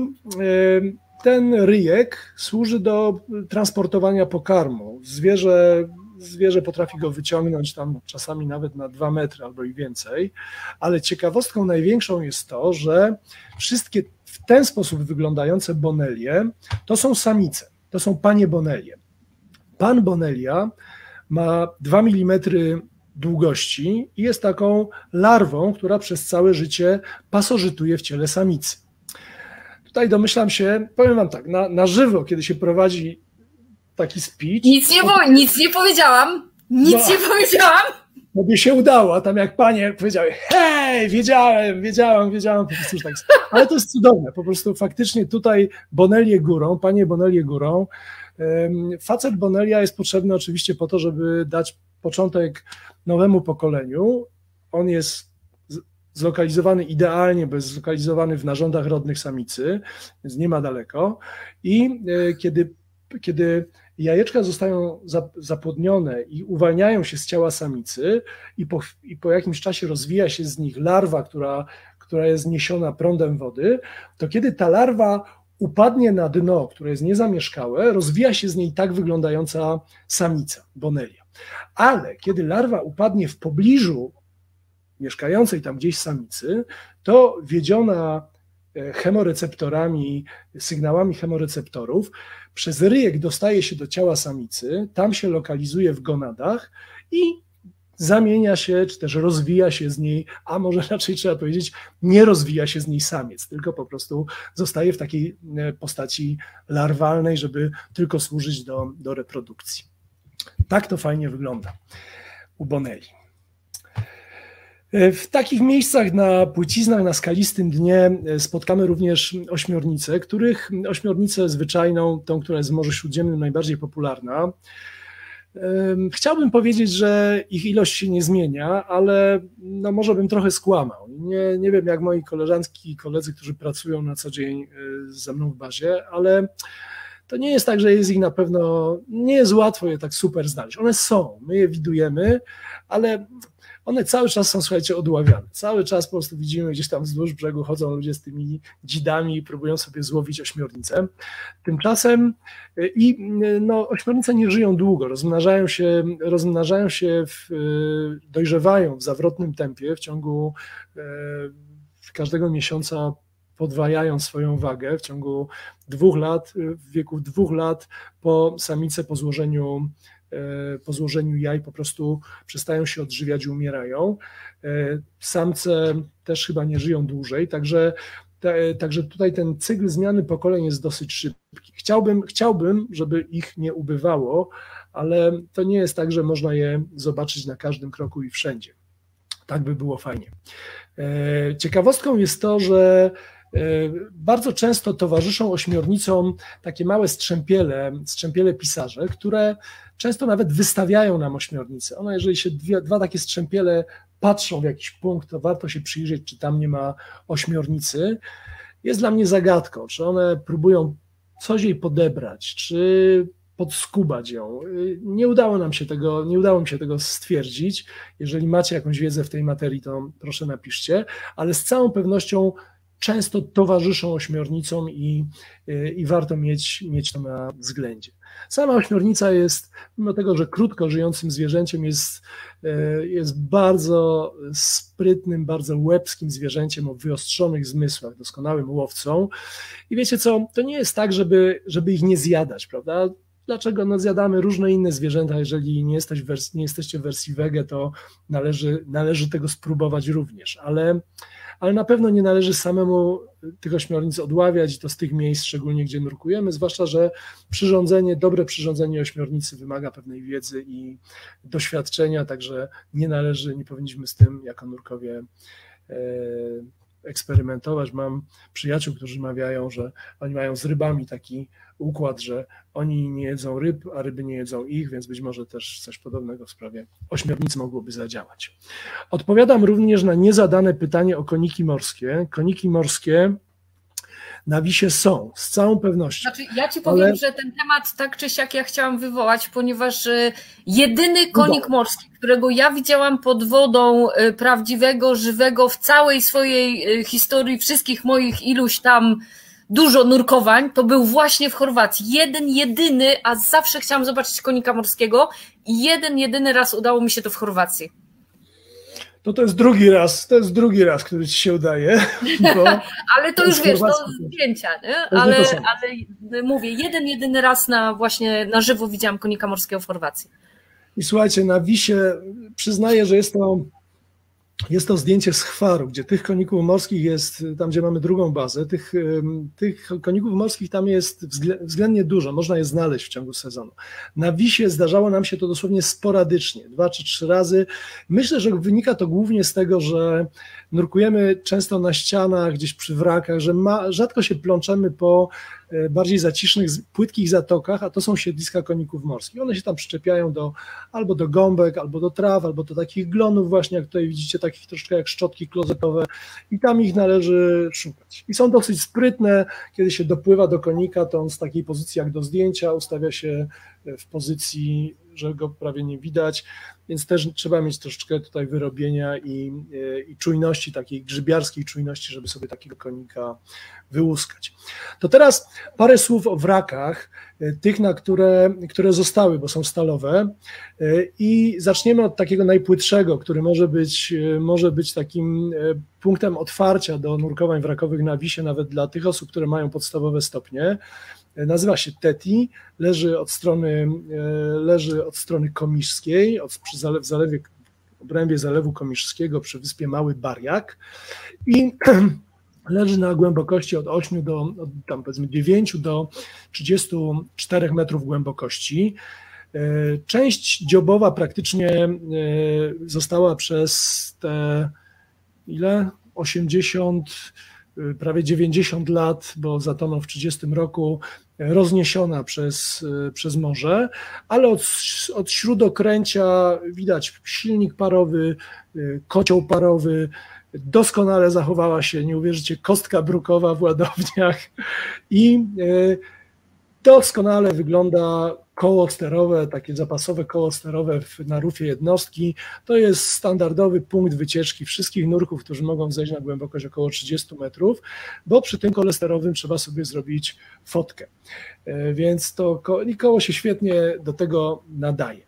ten ryjek służy do transportowania pokarmu. Zwierzę potrafi go wyciągnąć tam czasami nawet na 2 metry albo i więcej, ale ciekawostką największą jest to, że wszystkie w ten sposób wyglądające bonellie to są samice, to są panie bonellie. Pan bonellia ma 2 mm długości i jest taką larwą, która przez całe życie pasożytuje w ciele samicy. Tutaj domyślam się, powiem Wam tak, na żywo, kiedy się prowadzi taki speech... Nic nie powiedziałam, nie powiedziałam. No by się udało, a tam jak panie powiedziały, hej, wiedziałam, po prostu tak. Ale to jest cudowne, po prostu faktycznie tutaj bonellie górą, panie bonellie górą. Facet bonellia jest potrzebny oczywiście po to, żeby dać początek nowemu pokoleniu. On jest zlokalizowany idealnie, bo jest zlokalizowany w narządach rodnych samicy, więc nie ma daleko. I kiedy jajeczka zostają zapłodnione i uwalniają się z ciała samicy i po jakimś czasie rozwija się z nich larwa, która jest niesiona prądem wody, to kiedy ta larwa upadnie na dno, które jest niezamieszkałe, rozwija się z niej tak wyglądająca samica, bonellia. Ale kiedy larwa upadnie w pobliżu mieszkającej tam gdzieś samicy, to wiedziona chemoreceptorami, sygnałami chemoreceptorów, przez ryjek dostaje się do ciała samicy, tam się lokalizuje w gonadach i zamienia się, czy też rozwija się z niej, a może raczej trzeba powiedzieć, nie rozwija się z niej samiec, tylko po prostu zostaje w takiej postaci larwalnej, żeby tylko służyć do reprodukcji. Tak to fajnie wygląda u bonelli. W takich miejscach na płyciznach, na skalistym dnie spotkamy również ośmiornice, których ośmiornicę zwyczajną, tą, która jest w Morzu Śródziemnym najbardziej popularna. Chciałbym powiedzieć, że ich ilość się nie zmienia, ale no może bym trochę skłamał. Nie wiem jak moi koleżanki i koledzy, którzy pracują na co dzień ze mną w bazie, ale to nie jest tak, że jest ich na pewno, nie jest łatwo je tak super znaleźć. One są, my je widujemy, ale one cały czas są, słuchajcie, odławiane. Cały czas po prostu widzimy gdzieś tam wzdłuż brzegu chodzą ludzie z tymi dzidami i próbują sobie złowić ośmiornicę. Tymczasem ośmiornice nie żyją długo, rozmnażają się, dojrzewają w zawrotnym tempie, w ciągu każdego miesiąca podwajają swoją wagę, w ciągu 2 lat, w wieku 2 lat po samice po złożeniu jaj po prostu przestają się odżywiać i umierają. Samce też chyba nie żyją dłużej, także tutaj ten cykl zmiany pokoleń jest dosyć szybki. Chciałbym, żeby ich nie ubywało, ale to nie jest tak, że można je zobaczyć na każdym kroku i wszędzie. Tak by było fajnie. Ciekawostką jest to, że bardzo często towarzyszą ośmiornicom takie małe strzępiele pisarze, które często nawet wystawiają nam ośmiornice. One, jeżeli się dwa takie strzępiele patrzą w jakiś punkt, to warto się przyjrzeć, czy tam nie ma ośmiornicy. Jest dla mnie zagadką, czy one próbują coś jej podebrać, czy podskubać ją. Nie udało mi się tego stwierdzić. Jeżeli macie jakąś wiedzę w tej materii, to proszę napiszcie, ale z całą pewnością często towarzyszą ośmiornicom i warto mieć to na względzie. Sama ośmiornica jest, mimo tego, że krótko żyjącym zwierzęciem, jest bardzo sprytnym, bardzo łebskim zwierzęciem o wyostrzonych zmysłach, doskonałym łowcą. I wiecie co, to nie jest tak, żeby ich nie zjadać, prawda? Dlaczego? No zjadamy różne inne zwierzęta, jeżeli nie jesteście w wersji wege, to należy tego spróbować również, ale na pewno nie należy samemu tych ośmiornic odławiać i to z tych miejsc, szczególnie gdzie nurkujemy, zwłaszcza, że dobre przyrządzenie ośmiornicy wymaga pewnej wiedzy i doświadczenia, także nie powinniśmy z tym jako nurkowie eksperymentować. Mam przyjaciół, którzy mawiają, że oni mają z rybami taki układ, że oni nie jedzą ryb, a ryby nie jedzą ich, więc być może też coś podobnego w sprawie ośmiornicy mogłoby zadziałać. Odpowiadam również na niezadane pytanie o koniki morskie. Koniki morskie na Wisie są, z całą pewnością. Znaczy, ja ci powiem, że ten temat tak czy siak ja chciałam wywołać, ponieważ jedyny konik morski, którego ja widziałam pod wodą, prawdziwego, żywego, w całej swojej historii, wszystkich moich iluś tam dużo nurkowań, to był właśnie w Chorwacji. Jedyny, a zawsze chciałam zobaczyć konika morskiego i jedyny raz udało mi się to w Chorwacji. To jest drugi raz, który ci się udaje. Ale to już wiesz, to zdjęcia, nie? Ale mówię, jedyny raz właśnie na żywo widziałam konika morskiego w Chorwacji. I słuchajcie, na Wisie przyznaję, że jest to zdjęcie z Chwaru, gdzie tych koników morskich jest, tam gdzie mamy drugą bazę, tych koników morskich tam jest względnie dużo, można je znaleźć w ciągu sezonu. Na Wisie zdarzało nam się to dosłownie sporadycznie, 2 czy 3 razy. Myślę, że wynika to głównie z tego, że nurkujemy często na ścianach, gdzieś przy wrakach, że rzadko się plączemy po bardziej zacisznych, płytkich zatokach, a to są siedliska koników morskich. One się tam przyczepiają albo do gąbek, albo do traw, albo do takich glonów właśnie, jak tutaj widzicie, takich troszkę jak szczotki klozetowe i tam ich należy szukać. I są dosyć sprytne, kiedy się dopływa do konika, to on z takiej pozycji jak do zdjęcia ustawia się w pozycji, że go prawie nie widać, więc też trzeba mieć troszeczkę tutaj wyrobienia i czujności, takiej grzybiarskiej czujności, żeby sobie takiego konika wyłuskać. To teraz parę słów o wrakach, tych, które zostały, bo są stalowe, i zaczniemy od takiego najpłytszego, który może być takim punktem otwarcia do nurkowań wrakowych na Wisie, nawet dla tych osób, które mają podstawowe stopnie. Nazywa się Teti, leży od strony komiszskiej, w obrębie Zalewu Komiszskiego przy wyspie Mały Barjak i leży na głębokości od 8 do tam powiedzmy 9 do 34 metrów głębokości. Część dziobowa praktycznie została przez te 80, prawie 90 lat, bo zatonął w 30 roku, rozniesiona przez morze, ale od śródokręcia widać silnik parowy, kocioł parowy, doskonale zachowała się, nie uwierzycie, kostka brukowa w ładowniach i doskonale wygląda koło sterowe, takie zapasowe koło sterowe na rufie jednostki. To jest standardowy punkt wycieczki wszystkich nurków, którzy mogą zejść na głębokość około 30 metrów, bo przy tym kole sterowym trzeba sobie zrobić fotkę. Więc to koło się świetnie do tego nadaje.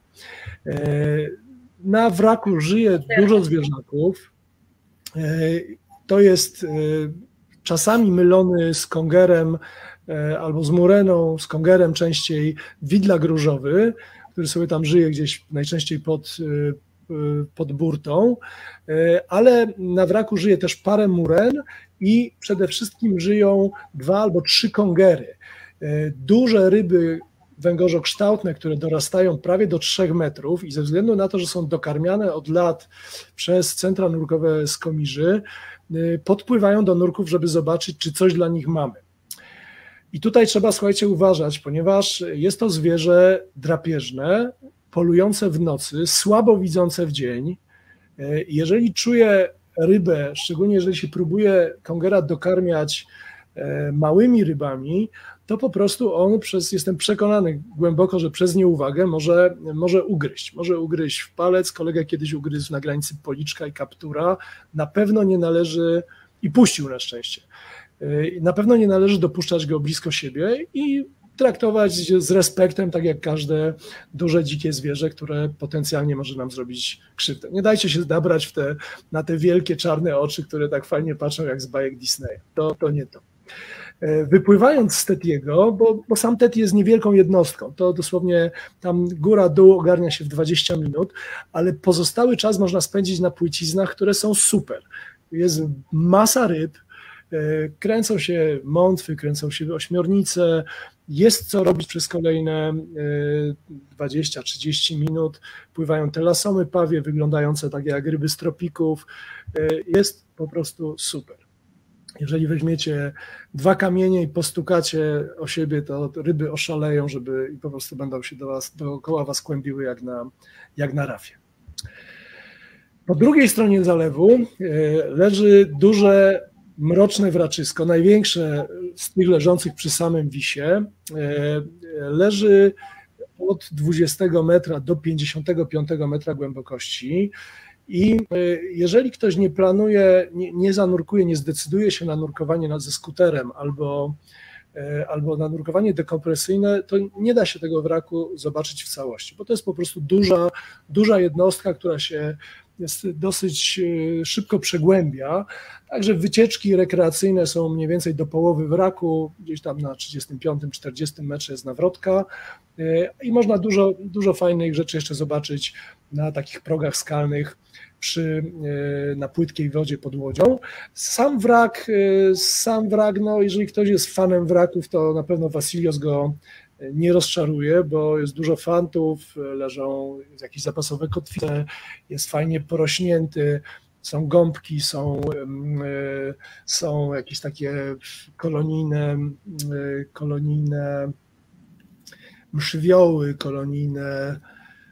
Na wraku żyje dużo zwierzaków. To jest czasami mylony z kongerem albo z mureną, z kongerem częściej widlak różowy, który sobie tam żyje gdzieś najczęściej pod burtą, ale na wraku żyje też parę muren i przede wszystkim żyją 2 albo 3 kongery. Duże ryby węgorzokształtne, które dorastają prawie do 3 metrów i ze względu na to, że są dokarmiane od lat przez centra nurkowe z Komiży, podpływają do nurków, żeby zobaczyć, czy coś dla nich mamy. I tutaj trzeba, słuchajcie, uważać, ponieważ jest to zwierzę drapieżne, polujące w nocy, słabo widzące w dzień. Jeżeli czuje rybę, szczególnie jeżeli się próbuje kongera dokarmiać małymi rybami, to po prostu on jestem przekonany głęboko, że przez nieuwagę może ugryźć w palec. Kolega kiedyś ugryzł na granicy policzka i kaptura. Na pewno nie należy, i puścił na szczęście, na pewno nie należy dopuszczać go blisko siebie i traktować z respektem, tak jak każde duże, dzikie zwierzę, które potencjalnie może nam zrobić krzywdę. Nie dajcie się nabrać na te wielkie, czarne oczy, które tak fajnie patrzą jak z bajek Disneya. To nie to. Wypływając z Tetiego, bo sam Teti jest niewielką jednostką, to dosłownie tam góra-dół ogarnia się w 20 minut, ale pozostały czas można spędzić na płyciznach, które są super. Jest masa ryb, kręcą się mątwy, kręcą się ośmiornice, jest co robić przez kolejne 20-30 minut, pływają te lasomy pawie wyglądające tak jak ryby z tropików, jest po prostu super. Jeżeli weźmiecie 2 kamienie i postukacie o siebie, to ryby oszaleją, i po prostu będą się dookoła was kłębiły jak na rafie. Po drugiej stronie zalewu leży duże, mroczne wraczysko, największe z tych leżących przy samym Wisie. Leży od 20 metra do 55 metra głębokości. I jeżeli ktoś nie planuje, nie zanurkuje, nie zdecyduje się na nurkowanie ze skuterem albo na nurkowanie dekompresyjne, to nie da się tego wraku zobaczyć w całości, bo to jest po prostu duża jednostka, która się dosyć szybko przegłębia. Także wycieczki rekreacyjne są mniej więcej do połowy wraku, gdzieś tam na 35-40 metrze jest nawrotka i można dużo fajnych rzeczy jeszcze zobaczyć na takich progach skalnych na płytkiej wodzie pod łodzią. Sam wrak, no jeżeli ktoś jest fanem wraków, to na pewno Vasilios go nie rozczaruje, bo jest dużo fantów, leżą jakieś zapasowe kotwice, jest fajnie porośnięty, są gąbki, są jakieś takie kolonijne mszywioły, kolonijne,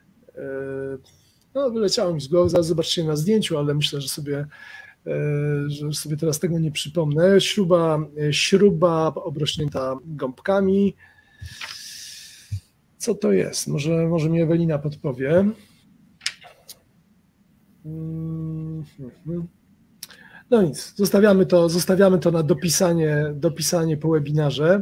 no wyleciało mi z głowy, zaraz zobaczycie na zdjęciu, ale myślę, że sobie teraz tego nie przypomnę. Śruba obrośnięta gąbkami. Co to jest? Może mi Ewelina podpowie. No nic, zostawiamy to na dopisanie po webinarze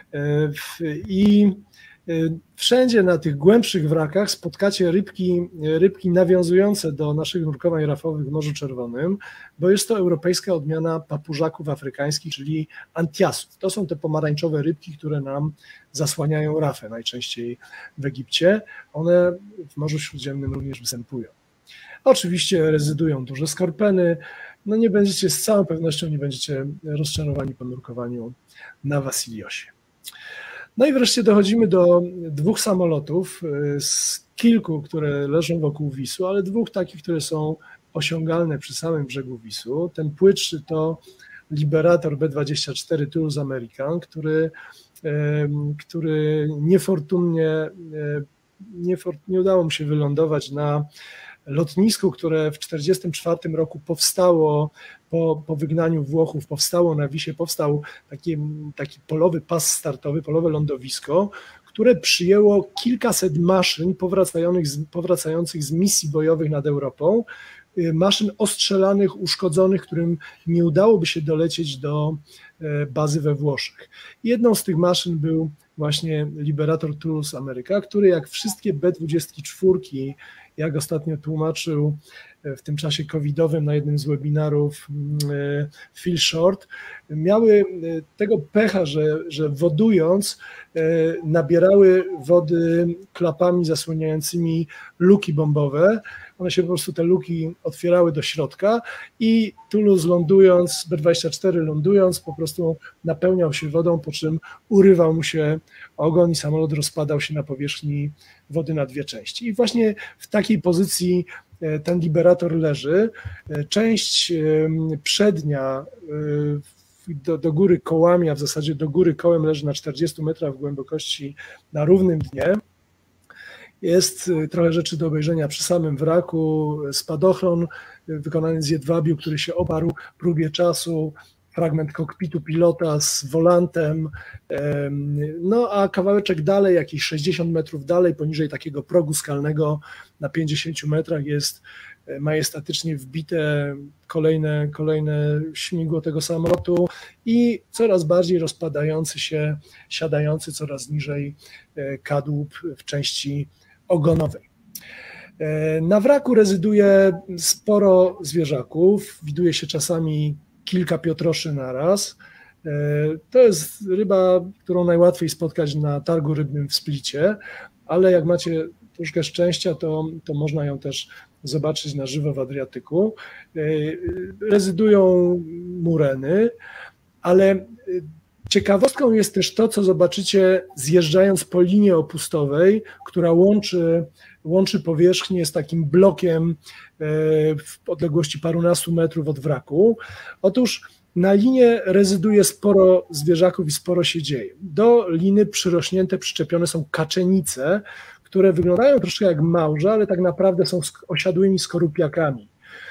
i wszędzie na tych głębszych wrakach spotkacie rybki nawiązujące do naszych nurkowań rafowych w Morzu Czerwonym, bo jest to europejska odmiana papurzaków afrykańskich, czyli antiasów. To są te pomarańczowe rybki, które nam zasłaniają rafę najczęściej w Egipcie. One w Morzu Śródziemnym również występują. Oczywiście rezydują duże skorpeny, no z całą pewnością nie będziecie rozczarowani po nurkowaniu na Vasiliosie. No i wreszcie dochodzimy do 2 samolotów z kilku, które leżą wokół Wisu, ale 2 takich, które są osiągalne przy samym brzegu Wisu. Ten płytszy to Liberator B-24 Toulouse American, który niefortunnie nie udało mu się wylądować na lotnisku, które w 1944 roku powstało po wygnaniu Włochów, powstało na Wisie, powstał taki polowy pas startowy, polowe lądowisko, które przyjęło kilkaset maszyn powracających z misji bojowych nad Europą, maszyn ostrzelanych, uszkodzonych, którym nie udałoby się dolecieć do bazy we Włoszech. Jedną z tych maszyn był właśnie Liberator Toulouse America, który jak wszystkie B-24, jak ostatnio tłumaczył w tym czasie covidowym na jednym z webinarów Phil Short, miały tego pecha, że wodując nabierały wody klapami zasłaniającymi luki bombowe. One się po prostu, te luki otwierały do środka i Toulouse lądując, B-24 lądując po prostu napełniał się wodą, po czym urywał mu się ogon i samolot rozpadał się na powierzchni wody na 2 części. I właśnie w takiej pozycji ten Liberator leży. Część przednia do góry kołami, a w zasadzie do góry kołem leży na 40 metrach głębokości na równym dnie. Jest trochę rzeczy do obejrzenia przy samym wraku, spadochron wykonany z jedwabiu, który się oparł próbie czasu, fragment kokpitu pilota z wolantem, no a kawałeczek dalej, jakieś 60 metrów dalej, poniżej takiego progu skalnego na 50 metrach jest majestatycznie wbite kolejne śmigło tego samolotu i coraz bardziej rozpadający się, siadający coraz niżej kadłub w części ogonowej. Na wraku rezyduje sporo zwierzaków, widuje się czasami kilka piotroszy naraz. To jest ryba, którą najłatwiej spotkać na targu rybnym w Splicie, ale jak macie troszkę szczęścia, to można ją też zobaczyć na żywo w Adriatyku. Rezydują mureny, ale ciekawostką jest też to, co zobaczycie zjeżdżając po linii opustowej, która łączy powierzchnię z takim blokiem w odległości parunastu metrów od wraku. Otóż na linię rezyduje sporo zwierzaków i sporo się dzieje. Do liny przyrośnięte, przyczepione są kaczenice, które wyglądają troszkę jak małże, ale tak naprawdę są osiadłymi skorupiakami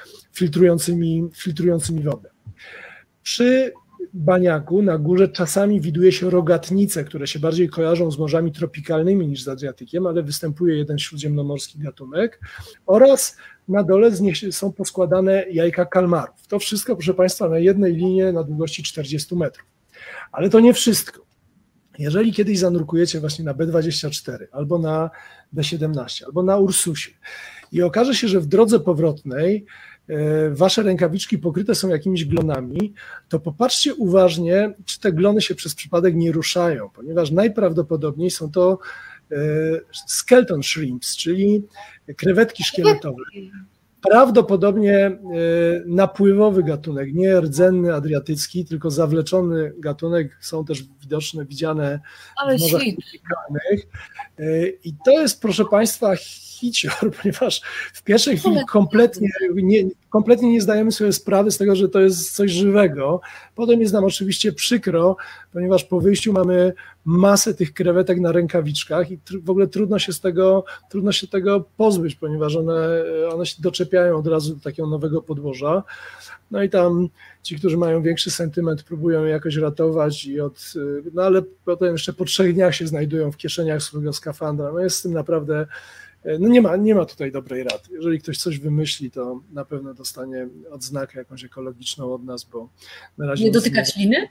filtrującymi wodę. Przy Baniaku na górze czasami widuje się rogatnice, które się bardziej kojarzą z morzami tropikalnymi niż z Adriatykiem, ale występuje jeden śródziemnomorski gatunek oraz na dole z nich są poskładane jajka kalmarów. To wszystko, proszę Państwa, na jednej linie na długości 40 metrów. Ale to nie wszystko. Jeżeli kiedyś zanurkujecie właśnie na B24 albo na B17 albo na Ursusie i okaże się, że w drodze powrotnej wasze rękawiczki pokryte są jakimiś glonami, to popatrzcie uważnie, czy te glony się przez przypadek nie ruszają, ponieważ najprawdopodobniej są to skeleton shrimps, czyli krewetki szkieletowe. Prawdopodobnie napływowy gatunek, nie rdzenny adriatycki, tylko zawleczony gatunek, są też widziane w morzach tropikalnych. I to jest, proszę Państwa, hicior, ponieważ w pierwszej chwili kompletnie nie zdajemy sobie sprawy z tego, że to jest coś żywego. Potem jest nam oczywiście przykro, ponieważ po wyjściu mamy masę tych krewetek na rękawiczkach i w ogóle trudno się tego pozbyć, ponieważ one się doczepiają od razu do takiego nowego podłoża. No i tam ci, którzy mają większy sentyment, próbują je jakoś ratować, ale potem jeszcze po 3 dniach się znajdują w kieszeniach swojego skafandra. No jest z tym naprawdę, nie ma tutaj dobrej rady. Jeżeli ktoś coś wymyśli, to na pewno dostanie odznakę jakąś ekologiczną od nas, bo na razie... Nie dotykać liny?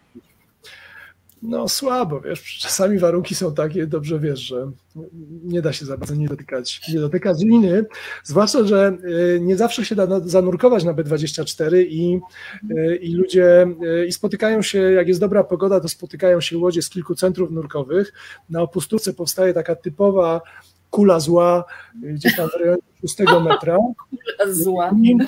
No słabo, wiesz, czasami warunki są takie, dobrze wiesz, że nie da się za bardzo nie dotykać liny, zwłaszcza, że nie zawsze się da zanurkować na B24 i ludzie spotykają się, jak jest dobra pogoda, to spotykają się łodzie z kilku centrów nurkowych. Na opustówce powstaje taka typowa kula zła, gdzieś tam w rejonie 6 metra. Kula zła.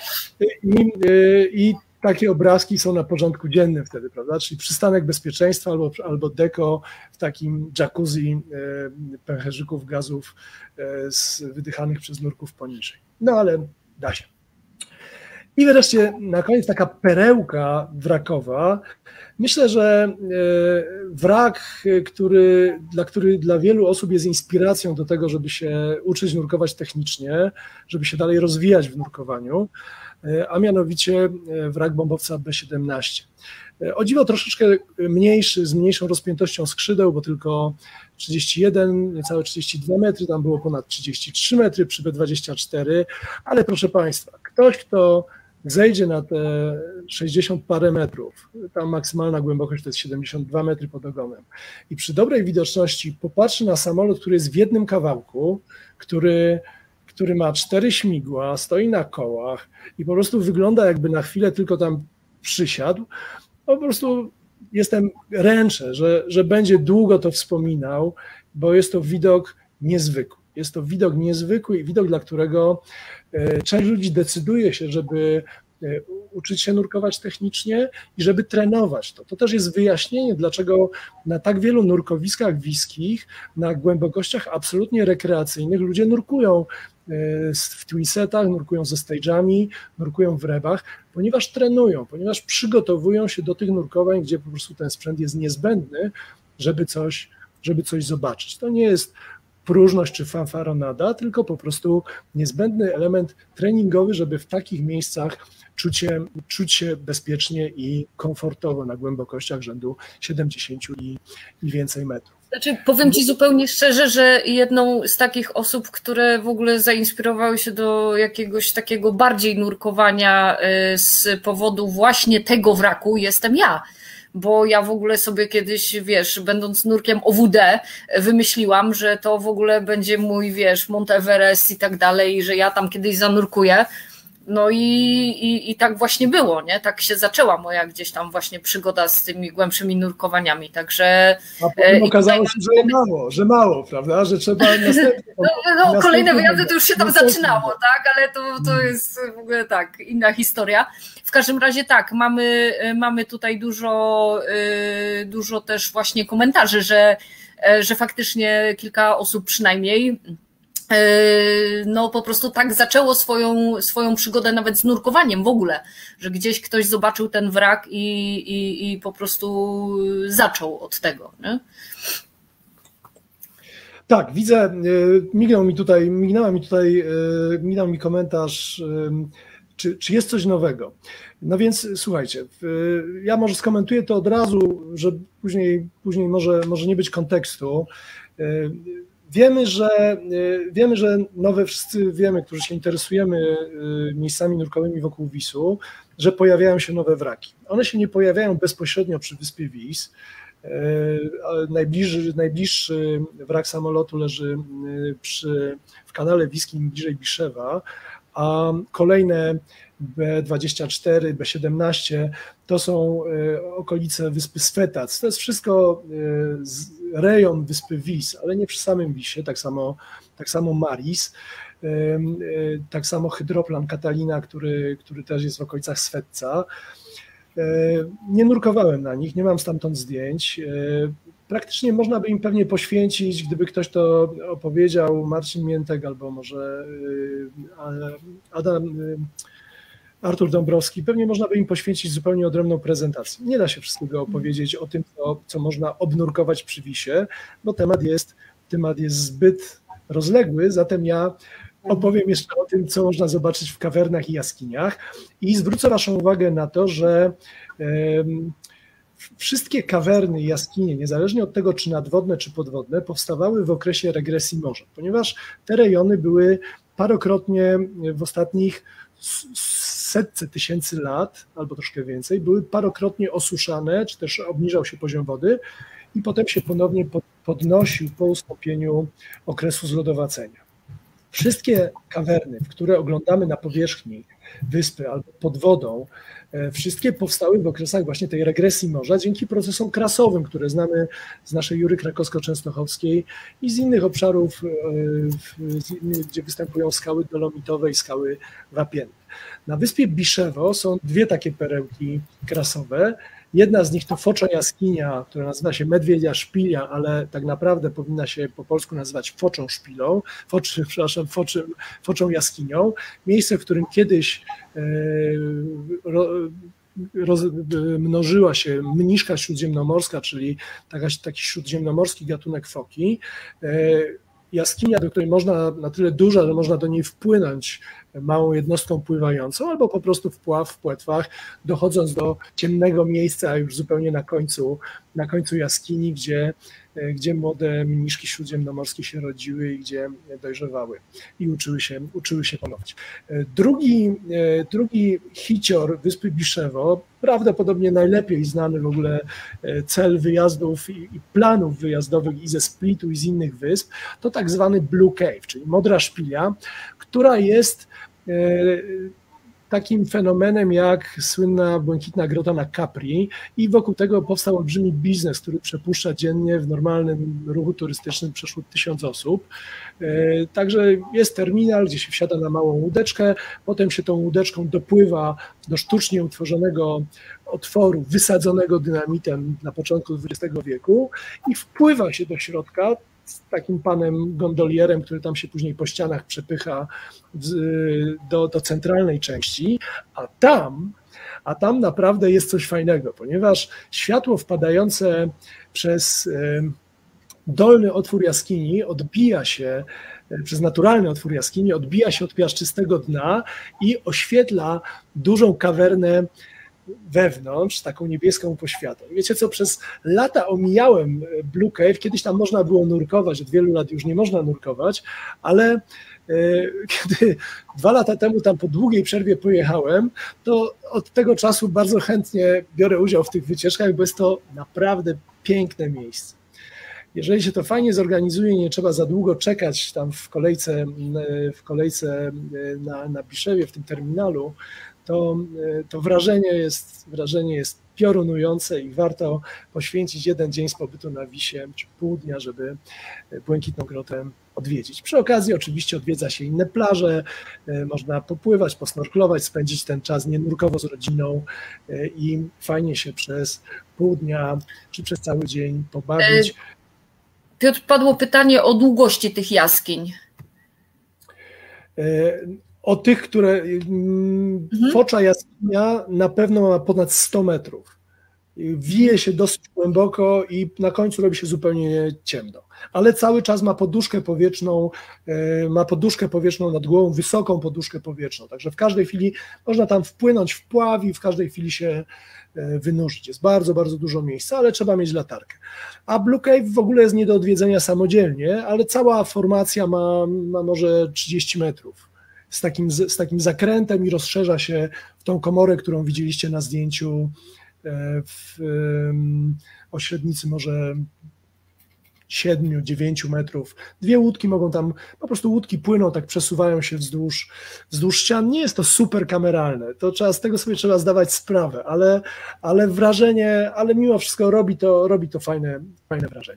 I takie obrazki są na porządku dziennym wtedy, prawda? Czyli przystanek bezpieczeństwa albo deko w takim jacuzzi pęcherzyków gazów wydychanych przez nurków poniżej. No ale da się. I wreszcie na koniec taka perełka wrakowa. Myślę, że wrak, który dla wielu osób jest inspiracją do tego, żeby się uczyć nurkować technicznie, żeby się dalej rozwijać w nurkowaniu, a mianowicie wrak bombowca B-17. O dziwo troszeczkę mniejszy, z mniejszą rozpiętością skrzydeł, bo tylko 31, niecałe 32 metry, tam było ponad 33 metry przy B-24, ale proszę Państwa, ktoś, kto zejdzie na te 60 parę metrów, tam maksymalna głębokość to jest 72 metry pod ogonem i przy dobrej widoczności popatrzy na samolot, który jest w jednym kawałku, który ma 4 śmigła, stoi na kołach i po prostu wygląda, jakby na chwilę tylko tam przysiadł, po prostu ręczę, że będzie długo to wspominał, bo jest to widok niezwykły. Jest to widok niezwykły i widok, dla którego część ludzi decyduje się, żeby uczyć się nurkować technicznie i żeby trenować to. To też jest wyjaśnienie, dlaczego na tak wielu nurkowiskach wiskich, na głębokościach absolutnie rekreacyjnych ludzie nurkują w twinsetach, nurkują ze stage'ami, nurkują w rebach, ponieważ trenują, ponieważ przygotowują się do tych nurkowań, gdzie po prostu ten sprzęt jest niezbędny, żeby coś zobaczyć. To nie jest próżność czy fanfaronada, tylko po prostu niezbędny element treningowy, żeby w takich miejscach czuć się bezpiecznie i komfortowo na głębokościach rzędu 70 i więcej metrów. Znaczy, powiem Ci zupełnie szczerze, że jedną z takich osób, które w ogóle zainspirowały się do jakiegoś takiego bardziej nurkowania z powodu właśnie tego wraku jestem ja. Bo ja w ogóle sobie kiedyś, wiesz, będąc nurkiem OWD, wymyśliłam, że to w ogóle będzie mój, wiesz, Mount Everest i tak dalej, że ja tam kiedyś zanurkuję. No i tak właśnie było, nie? Tak się zaczęła moja gdzieś tam właśnie przygoda z tymi głębszymi nurkowaniami, także... A potem okazało się, że mało, prawda? Że trzeba następnie... No, kolejne wyjazdy to już się tam zaczynało, tak? Ale to jest w ogóle tak, inna historia. W każdym razie tak, mamy tutaj dużo też właśnie komentarzy, że faktycznie kilka osób przynajmniej no po prostu tak zaczęło swoją przygodę nawet z nurkowaniem w ogóle, że gdzieś ktoś zobaczył ten wrak i po prostu zaczął od tego, nie? Tak, widzę, mignął mi komentarz, czy jest coś nowego. No więc słuchajcie, ja może skomentuję to od razu, że później może nie być kontekstu. Wiemy, że wszyscy wiemy, którzy się interesujemy miejscami nurkowymi wokół Wisu, że pojawiają się nowe wraki. One się nie pojawiają bezpośrednio przy wyspie Vis. Najbliższy wrak samolotu leży w kanale Wiskim bliżej Biszewa, a kolejne B-24, B-17 to są okolice wyspy Svetac. To jest wszystko rejon wyspy Vis, ale nie przy samym Wisie, tak samo Maris, tak samo hydroplan Katalina, który też jest w okolicach Svetca. Nie nurkowałem na nich, nie mam stamtąd zdjęć. Praktycznie można by im pewnie poświęcić, gdyby ktoś to opowiedział, Marcin Miętek albo może Artur Dąbrowski, pewnie można by im poświęcić zupełnie odrębną prezentację. Nie da się wszystkiego opowiedzieć o tym, co można obnurkować przy Wisie, bo temat jest zbyt rozległy, zatem ja opowiem jeszcze o tym, co można zobaczyć w kawernach i jaskiniach i zwrócę Waszą uwagę na to, że wszystkie kawerny i jaskinie, niezależnie od tego, czy nadwodne, czy podwodne, powstawały w okresie regresji morza, ponieważ te rejony były parokrotnie w ostatnich setce tysięcy lat, albo troszkę więcej, były parokrotnie osuszane, czy też obniżał się poziom wody i potem się ponownie podnosił po ustąpieniu okresu zlodowacenia. Wszystkie kawerny, które oglądamy na powierzchni wyspy albo pod wodą, wszystkie powstały w okresach właśnie tej regresji morza dzięki procesom krasowym, które znamy z naszej Jury Krakowsko-Częstochowskiej i z innych obszarów, gdzie występują skały dolomitowe i skały wapienne. Na wyspie Biszewo są dwie takie perełki krasowe. Jedna z nich to Focza Jaskinia, która nazywa się Medwiedzia Szpilia, ale tak naprawdę powinna się po polsku nazywać Foczą Szpilą, Foczą Jaskinią. Miejsce, w którym kiedyś mnożyła się mniszka śródziemnomorska, czyli taki śródziemnomorski gatunek foki. Jaskinia, do której można, na tyle duża, że można do niej wpłynąć małą jednostką pływającą, albo po prostu wpław w płetwach, dochodząc do ciemnego miejsca już zupełnie na końcu jaskini, gdzie młode mniszki śródziemnomorskie się rodziły i gdzie dojrzewały i uczyły się polować. Drugi hicior wyspy Biszewo, prawdopodobnie najlepiej znany w ogóle cel wyjazdów i planów wyjazdowych i ze Splitu i z innych wysp, to tak zwany Blue Cave, czyli Modra Szpilia, która jest takim fenomenem jak słynna Błękitna Grota na Capri i wokół tego powstał olbrzymi biznes, który przepuszcza dziennie w normalnym ruchu turystycznym przeszło 1000 osób. Także jest terminal, gdzie się wsiada na małą łódeczkę, potem się tą łódeczką dopływa do sztucznie utworzonego otworu wysadzonego dynamitem na początku XX wieku i wpływa się do środka z takim panem gondolierem, który tam się później po ścianach przepycha do centralnej części, a tam naprawdę jest coś fajnego, ponieważ światło wpadające dolny otwór jaskini odbija się, przez naturalny otwór jaskini odbija się od piaszczystego dna i oświetla dużą kawernę wewnątrz, taką niebieską poświatą. Wiecie co, przez lata omijałem Blue Cave, kiedyś tam można było nurkować, od wielu lat już nie można nurkować, ale kiedy 2 lata temu tam po długiej przerwie pojechałem, to od tego czasu bardzo chętnie biorę udział w tych wycieczkach, bo jest to naprawdę piękne miejsce. Jeżeli się to fajnie zorganizuje, nie trzeba za długo czekać tam w kolejce na Biszewie, w tym terminalu, to wrażenie jest piorunujące i warto poświęcić 1 dzień z pobytu na Wisie, czy pół dnia, żeby Błękitną Grotę odwiedzić. Przy okazji oczywiście odwiedza się inne plaże, można popływać, posnorklować, spędzić ten czas nienurkowo z rodziną i fajnie się przez pół dnia, czy przez cały dzień pobawić. Piotr, padło pytanie o długości tych jaskiń. O tych, które Focza jaskinia na pewno ma ponad 100 metrów. Wije się dosyć głęboko i na końcu robi się zupełnie ciemno. Ale cały czas ma poduszkę powietrzną nad głową, wysoką poduszkę powietrzną. Także w każdej chwili można tam wpłynąć w pław i w każdej chwili się wynurzyć. Jest bardzo, bardzo dużo miejsca, ale trzeba mieć latarkę. A Blue Cave w ogóle jest nie do odwiedzenia samodzielnie, ale cała formacja ma może 30 metrów. Z takim zakrętem i rozszerza się w tą komorę, którą widzieliście na zdjęciu o średnicy może 7-9 metrów. 2 łódki mogą tam, po prostu łódki płyną, tak przesuwają się wzdłuż ścian. Nie jest to super kameralne, z tego sobie trzeba zdawać sprawę, ale wrażenie, ale mimo wszystko robi to fajne wrażenie.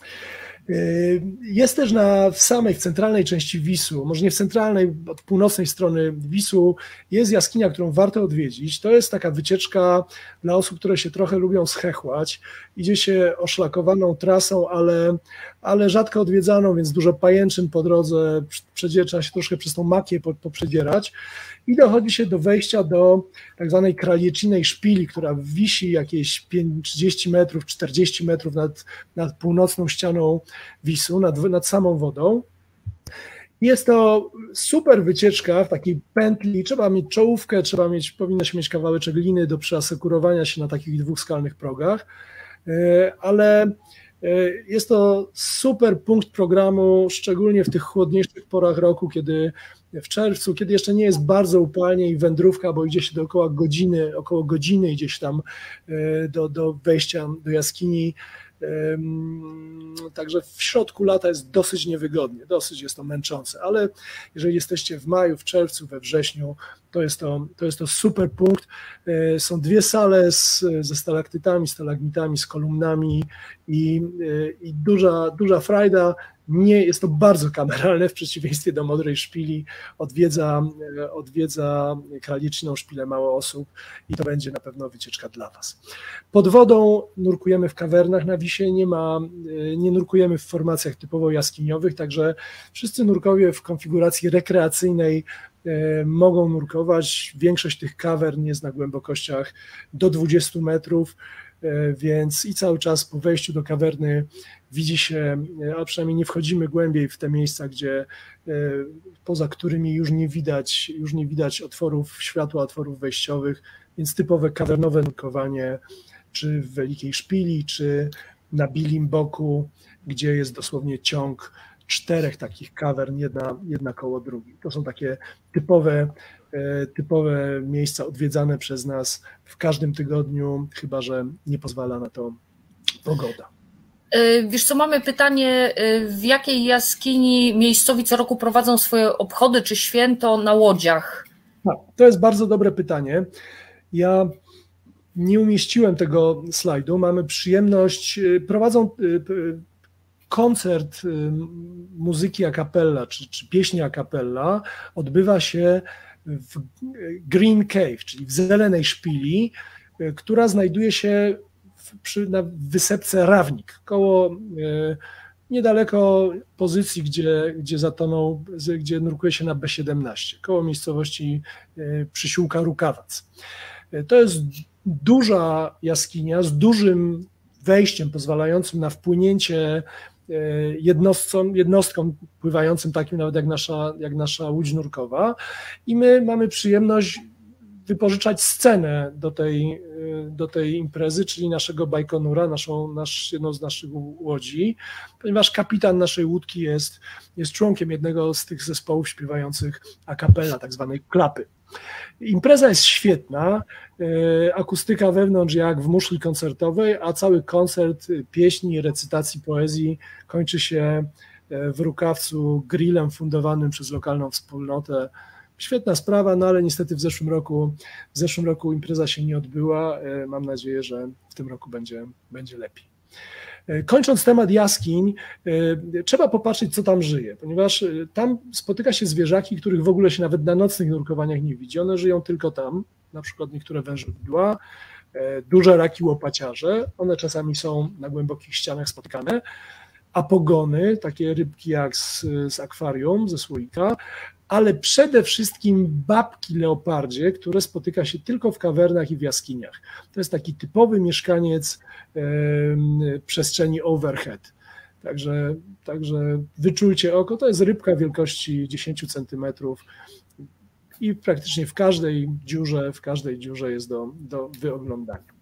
Jest też w centralnej części Wisu, może nie w centralnej, od północnej strony Wisu, jest jaskinia, którą warto odwiedzić. To jest taka wycieczka dla osób, które się trochę lubią schechłać. Idzie się oszlakowaną trasą, ale rzadko odwiedzaną, więc dużo pajęczyn po drodze, trzeba się troszkę przez tą makię poprzedzierać i dochodzi się do wejścia do tak zwanej Kraljecinej Szpili, która wisi jakieś 30 metrów, 40 metrów nad północną ścianą Wisu, nad samą wodą. Jest to super wycieczka w takiej pętli, trzeba mieć czołówkę, powinno się mieć kawałeczek liny do przyasekurowania się na takich 2 skalnych progach, ale jest to super punkt programu, szczególnie w tych chłodniejszych porach roku, kiedy w czerwcu, kiedy jeszcze nie jest bardzo upalnie i wędrówka, bo idzie się około godziny idzie się tam do wejścia do jaskini. Także w środku lata jest dosyć niewygodnie, dosyć jest to męczące, ale jeżeli jesteście w maju, w czerwcu, we wrześniu, to jest to super punkt. Są 2 sale ze stalaktytami, stalagmitami, z kolumnami i duża frajda. Nie jest to bardzo kameralne, w przeciwieństwie do Modrej Szpili. Odwiedza Kraljeciną Szpilę mało osób i to będzie na pewno wycieczka dla Was. Pod wodą nurkujemy w kawernach na Wisie, nie nurkujemy w formacjach typowo jaskiniowych, także wszyscy nurkowie w konfiguracji rekreacyjnej mogą nurkować. Większość tych kawern jest na głębokościach do 20 metrów, więc i cały czas po wejściu do kawerny widzi się, a przynajmniej nie wchodzimy głębiej w te miejsca, gdzie poza którymi już nie widać otworów światła, otworów wejściowych, więc typowe kawernowe nurkowanie, czy w Wielkiej Szpili, czy na Bilim Boku, gdzie jest dosłownie ciąg 4 takich kawern, jedna koło drugiej. To są takie typowe miejsca odwiedzane przez nas w każdym tygodniu, chyba że nie pozwala na to pogoda. Wiesz co, mamy pytanie, w jakiej jaskini miejscowi co roku prowadzą swoje obchody czy święto na łodziach? To jest bardzo dobre pytanie. Ja nie umieściłem tego slajdu. Mamy przyjemność, prowadzą koncert muzyki a cappella, czy pieśni a cappella, odbywa się w Green Cave, czyli w Zelenej Szpili, która znajduje się na wysepce Rawnik, niedaleko pozycji, gdzie nurkuje się na B17, koło miejscowości Przysiłka Rukawac. To jest duża jaskinia z dużym wejściem pozwalającym na wpłynięcie jednostkom pływającym takim nawet jak nasza łódź nurkowa i my mamy przyjemność wypożyczać scenę do tej imprezy, czyli naszego Bajkonura, jedną z naszych łodzi, ponieważ kapitan naszej łódki jest członkiem jednego z tych zespołów śpiewających a cappella, tak zwanej klapy. Impreza jest świetna, akustyka wewnątrz jak w muszli koncertowej, a cały koncert pieśni, recytacji poezji kończy się w Rukawcu grillem fundowanym przez lokalną wspólnotę. Świetna sprawa, no ale niestety w zeszłym roku impreza się nie odbyła. Mam nadzieję, że w tym roku będzie lepiej. Kończąc temat jaskiń, trzeba popatrzeć, co tam żyje, ponieważ tam spotyka się zwierzaki, których w ogóle się nawet na nocnych nurkowaniach nie widzi. One żyją tylko tam, na przykład niektóre wężodła, duże raki łopaciarze, one czasami są na głębokich ścianach spotykane, a pogony, takie rybki jak z akwarium, ze słoika, ale przede wszystkim babki leopardzie, które spotyka się tylko w kawernach i w jaskiniach. To jest taki typowy mieszkaniec przestrzeni overhead. Także wyczujcie oko, to jest rybka wielkości 10 centymetrów i praktycznie w każdej dziurze jest do wyoglądania.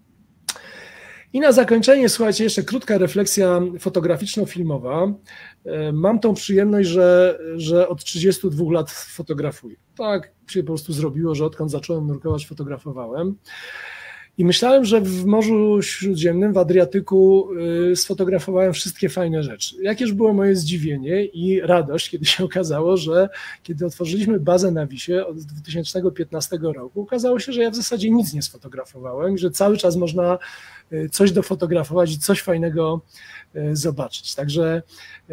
I na zakończenie, słuchajcie, jeszcze krótka refleksja fotograficzno-filmowa. Mam tą przyjemność, że od 32 lat fotografuję. Tak się po prostu zrobiło, że odkąd zacząłem nurkować, fotografowałem. I myślałem, że w Morzu Śródziemnym, w Adriatyku sfotografowałem wszystkie fajne rzeczy. Jakież było moje zdziwienie i radość, kiedy się okazało, że kiedy otworzyliśmy bazę na Wisie od 2015 roku, okazało się, że ja w zasadzie nic nie sfotografowałem, że cały czas można coś dofotografować i coś fajnego zobaczyć. Także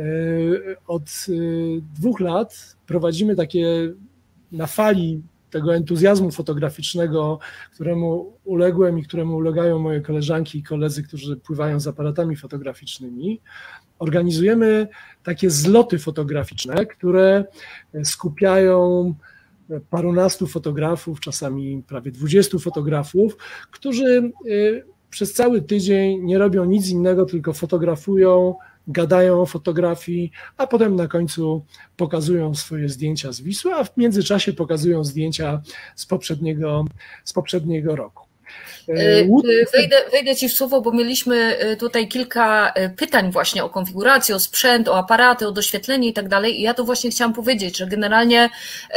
od 2 lat prowadzimy takie na fali tego entuzjazmu fotograficznego, któremu uległem i któremu ulegają moje koleżanki i koledzy, którzy pływają z aparatami fotograficznymi. Organizujemy takie zloty fotograficzne, które skupiają parunastu fotografów, czasami prawie 20 fotografów, którzy przez cały tydzień nie robią nic innego, tylko fotografują, gadają o fotografii, a potem na końcu pokazują swoje zdjęcia z Wisły, a w międzyczasie pokazują zdjęcia z poprzedniego roku. Wejdę Ci w słowo, bo mieliśmy tutaj kilka pytań właśnie o konfigurację, o sprzęt, o aparaty, o doświetlenie i tak dalej. I ja to właśnie chciałam powiedzieć, że generalnie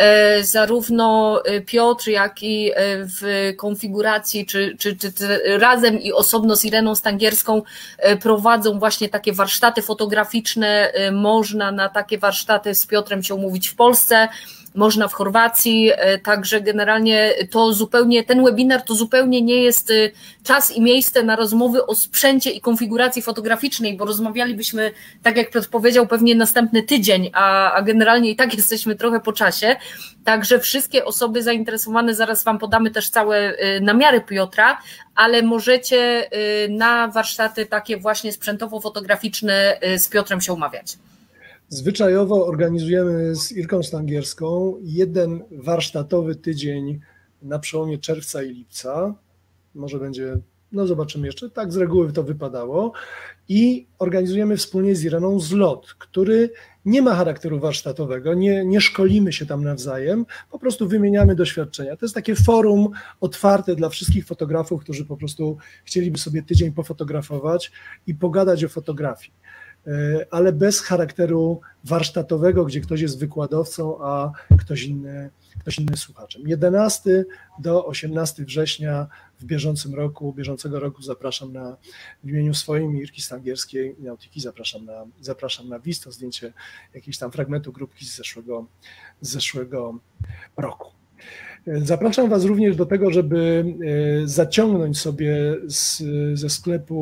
zarówno Piotr, jak i w konfiguracji, czy razem i osobno z Ireną Stangierską prowadzą właśnie takie warsztaty fotograficzne. Można na takie warsztaty z Piotrem się umówić w Polsce, można w Chorwacji, także generalnie to zupełnie, ten webinar to zupełnie nie jest czas i miejsce na rozmowy o sprzęcie i konfiguracji fotograficznej, bo rozmawialibyśmy, tak jak Piotr powiedział, pewnie następny tydzień, a generalnie i tak jesteśmy trochę po czasie, także wszystkie osoby zainteresowane, zaraz Wam podamy też całe namiary Piotra, ale możecie na warsztaty takie właśnie sprzętowo-fotograficzne z Piotrem się umawiać. Zwyczajowo organizujemy z Irką Stangierską jeden warsztatowy tydzień na przełomie czerwca i lipca. Może będzie, no zobaczymy jeszcze, tak z reguły to wypadało. I organizujemy wspólnie z Ireną zlot, który nie ma charakteru warsztatowego, nie szkolimy się tam nawzajem, po prostu wymieniamy doświadczenia. To jest takie forum otwarte dla wszystkich fotografów, którzy po prostu chcieliby sobie tydzień pofotografować i pogadać o fotografii, ale bez charakteru warsztatowego, gdzie ktoś jest wykładowcą, a ktoś inny słuchaczem. 11 do 18 września bieżącego roku zapraszam w imieniu swoim i Irki Stangierskiej i Nautiki zapraszam na WIS, to zdjęcie jakiegoś tam fragmentu grupki z zeszłego roku. Zapraszam Was również do tego, żeby zaciągnąć sobie ze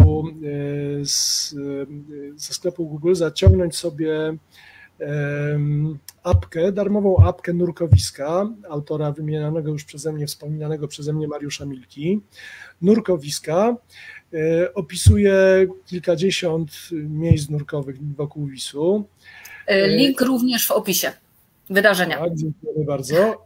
sklepu Google, zaciągnąć sobie apkę, darmową apkę Nurkowiska, autora wymienianego już przeze mnie, wspominanego przeze mnie Mariusza Milki. Nurkowiska opisuje kilkadziesiąt miejsc nurkowych wokół Wisu. Link również w opisie wydarzenia. Tak, dziękuję bardzo.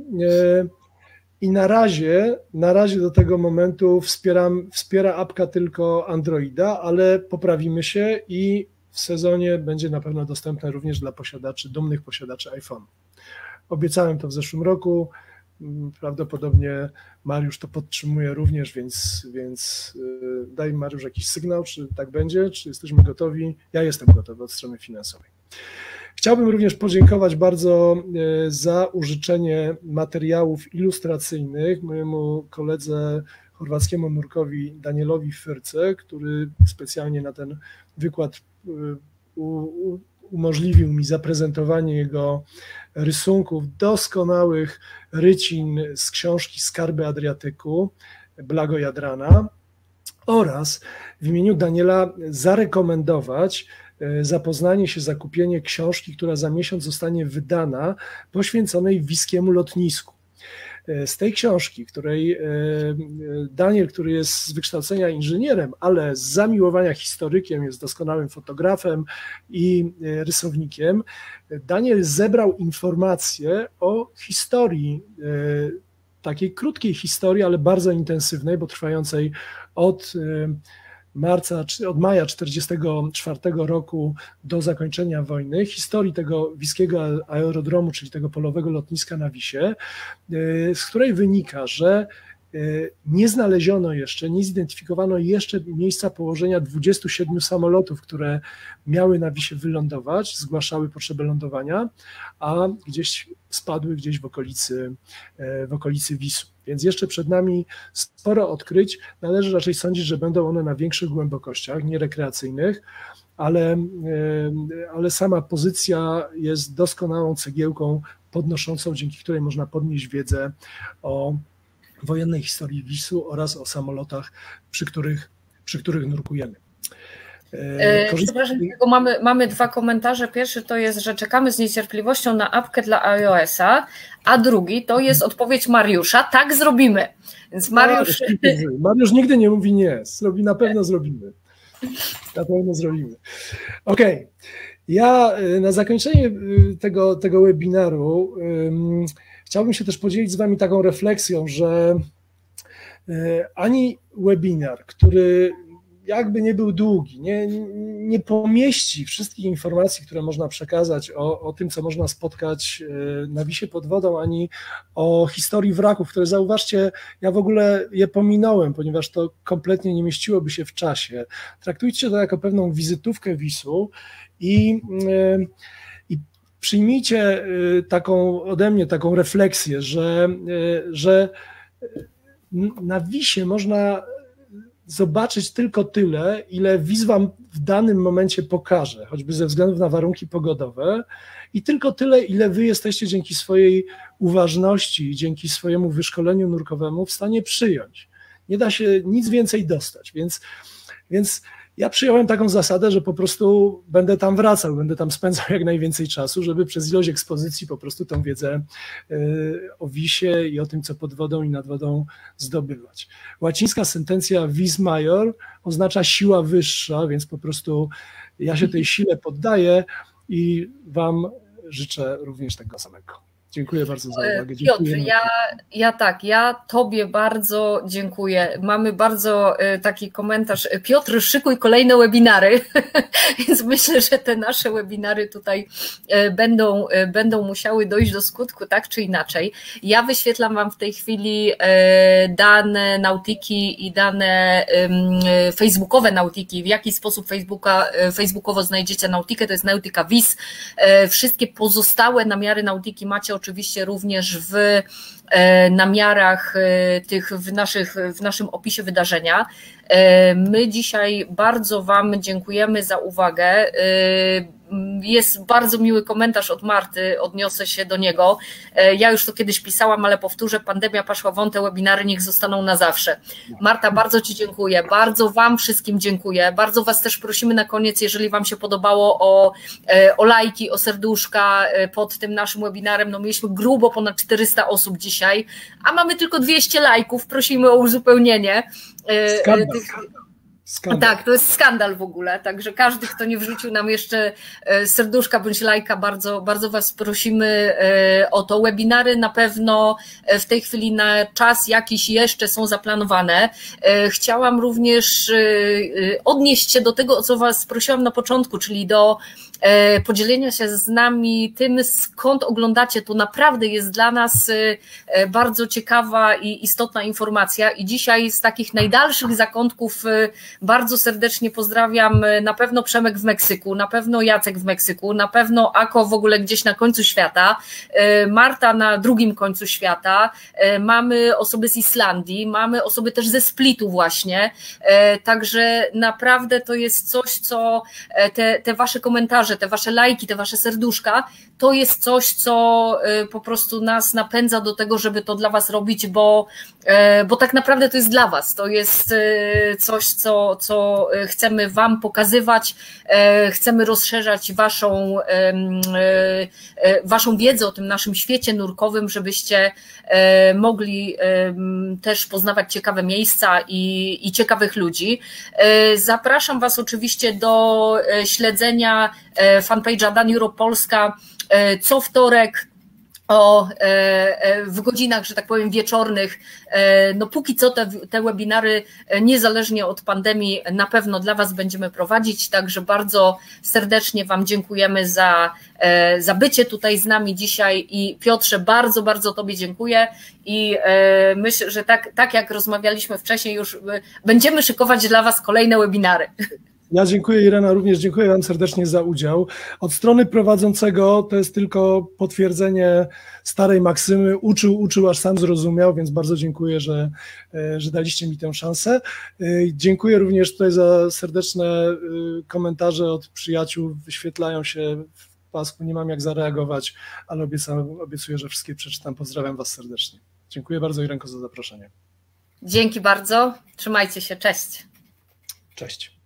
I na razie do tego momentu wspiera apka tylko Androida, ale poprawimy się i w sezonie będzie na pewno dostępne również dla dumnych posiadaczy iPhone. Obiecałem to w zeszłym roku, prawdopodobnie Mariusz to podtrzymuje również, więc daj Mariusz jakiś sygnał, czy tak będzie, czy jesteśmy gotowi. Ja jestem gotowy od strony finansowej. Chciałbym również podziękować bardzo za użyczenie materiałów ilustracyjnych mojemu koledze chorwackiemu nurkowi Danielowi Fyrce, który specjalnie na ten wykład umożliwił mi zaprezentowanie jego rysunków doskonałych rycin z książki Skarby Adriatyku Blago Jadrana oraz w imieniu Daniela zarekomendować zapoznanie się, zakupienie książki, która za miesiąc zostanie wydana, poświęconej wiskiemu lotnisku. Z tej książki, której Daniel, który jest z wykształcenia inżynierem, ale z zamiłowania historykiem, jest doskonałym fotografem i rysownikiem, Daniel zebrał informacje o historii, takiej krótkiej historii, ale bardzo intensywnej, bo trwającej od maja 1944 roku do zakończenia wojny, historii tego wiskiego aerodromu, czyli tego polowego lotniska na Wisie, z której wynika, że nie znaleziono jeszcze, nie zidentyfikowano jeszcze miejsca położenia 27 samolotów, które miały na Wisie wylądować, zgłaszały potrzebę lądowania, a gdzieś spadły gdzieś w okolicy Wisu. Więc jeszcze przed nami sporo odkryć. Należy raczej sądzić, że będą one na większych głębokościach, nie rekreacyjnych, ale sama pozycja jest doskonałą cegiełką podnoszącą, dzięki której można podnieść wiedzę o wojennej historii Wisu oraz o samolotach, przy których nurkujemy. Przepraszam, tylko mamy dwa komentarze. Pierwszy to jest, że czekamy z niecierpliwością na apkę dla iOS-a, a drugi to jest odpowiedź Mariusza. Tak, zrobimy. Więc Mariusz nigdy nie mówi nie. Na pewno zrobimy. Na pewno zrobimy. Okej. Ja na zakończenie tego webinaru chciałbym się też podzielić z Wami taką refleksją, że ani webinar, który jakby nie był długi, nie pomieści wszystkich informacji, które można przekazać o tym, co można spotkać na Wisie pod wodą, ani o historii wraków, które zauważcie, ja w ogóle je pominąłem, ponieważ to kompletnie nie mieściłoby się w czasie. Traktujcie to jako pewną wizytówkę Wisu i przyjmijcie ode mnie taką refleksję, że na Wisie można zobaczyć tylko tyle, ile Wis Wam w danym momencie pokaże, choćby ze względu na warunki pogodowe, i tylko tyle, ile Wy jesteście dzięki swojej uważności, dzięki swojemu wyszkoleniu nurkowemu w stanie przyjąć. Nie da się nic więcej dostać, więc ja przyjąłem taką zasadę, że po prostu będę tam wracał, będę tam spędzał jak najwięcej czasu, żeby przez ilość ekspozycji po prostu tą wiedzę o Wisie i o tym, co pod wodą i nad wodą zdobywać. Łacińska sentencja vis major oznacza siła wyższa, więc po prostu ja się tej sile poddaję i Wam życzę również tego samego. Dziękuję bardzo za uwagę. Piotr, ja Tobie bardzo dziękuję. Mamy bardzo taki komentarz. Piotr, szykuj kolejne webinary, więc myślę, że te nasze webinary tutaj będą musiały dojść do skutku, tak czy inaczej. Ja wyświetlam Wam w tej chwili dane Nautiki i dane facebookowe Nautiki, w jaki sposób facebookowo znajdziecie Nautikę, to jest Nautica Vis. Wszystkie pozostałe namiary Nautiki macie oczywiście również w namiarach tych w naszym opisie wydarzenia. My dzisiaj bardzo Wam dziękujemy za uwagę. Jest bardzo miły komentarz od Marty, odniosę się do niego. Ja już to kiedyś pisałam, ale powtórzę, pandemia poszła won, te webinary niech zostaną na zawsze. Marta, bardzo Ci dziękuję, bardzo Wam wszystkim dziękuję, bardzo Was też prosimy na koniec, jeżeli Wam się podobało, o lajki, o serduszka pod tym naszym webinarem. No mieliśmy grubo ponad 400 osób dzisiaj, a mamy tylko 200 lajków, prosimy o uzupełnienie. Skandal. Tak, to jest skandal w ogóle, także każdy, kto nie wrzucił nam jeszcze serduszka bądź lajka, bardzo, bardzo Was prosimy o to. Webinary na pewno w tej chwili na czas jakiś jeszcze są zaplanowane. Chciałam również odnieść się do tego, o co Was prosiłam na początku, czyli do podzielenia się z nami tym, skąd oglądacie. To naprawdę jest dla nas bardzo ciekawa i istotna informacja i dzisiaj z takich najdalszych zakątków bardzo serdecznie pozdrawiam na pewno Przemek w Meksyku, na pewno Jacek w Meksyku, na pewno Ako w ogóle gdzieś na końcu świata, Marta na drugim końcu świata, mamy osoby z Islandii, mamy osoby też ze Splitu właśnie, także naprawdę to jest coś, co te Wasze komentarze, te Wasze lajki, te Wasze serduszka, to jest coś, co po prostu nas napędza do tego, żeby to dla Was robić, bo tak naprawdę to jest dla Was, to jest coś, co chcemy Wam pokazywać, chcemy rozszerzać Waszą wiedzę o tym naszym świecie nurkowym, żebyście mogli też poznawać ciekawe miejsca i ciekawych ludzi. Zapraszam Was oczywiście do śledzenia fanpage'a Dan Europe Polska co wtorek w godzinach, że tak powiem, wieczornych. No póki co te webinary niezależnie od pandemii na pewno dla Was będziemy prowadzić, także bardzo serdecznie Wam dziękujemy za bycie tutaj z nami dzisiaj i Piotrze, bardzo, bardzo Tobie dziękuję i myślę, że tak jak rozmawialiśmy wcześniej, już będziemy szykować dla Was kolejne webinary. Ja dziękuję, Irena, również dziękuję Wam serdecznie za udział. Od strony prowadzącego to jest tylko potwierdzenie starej maksymy, uczył, aż sam zrozumiał, więc bardzo dziękuję, że daliście mi tę szansę. Dziękuję również tutaj za serdeczne komentarze od przyjaciół, wyświetlają się w pasku, nie mam jak zareagować, ale obiecuję, że wszystkie przeczytam. Pozdrawiam Was serdecznie. Dziękuję bardzo, Irenko, za zaproszenie. Dzięki bardzo, trzymajcie się, cześć. Cześć.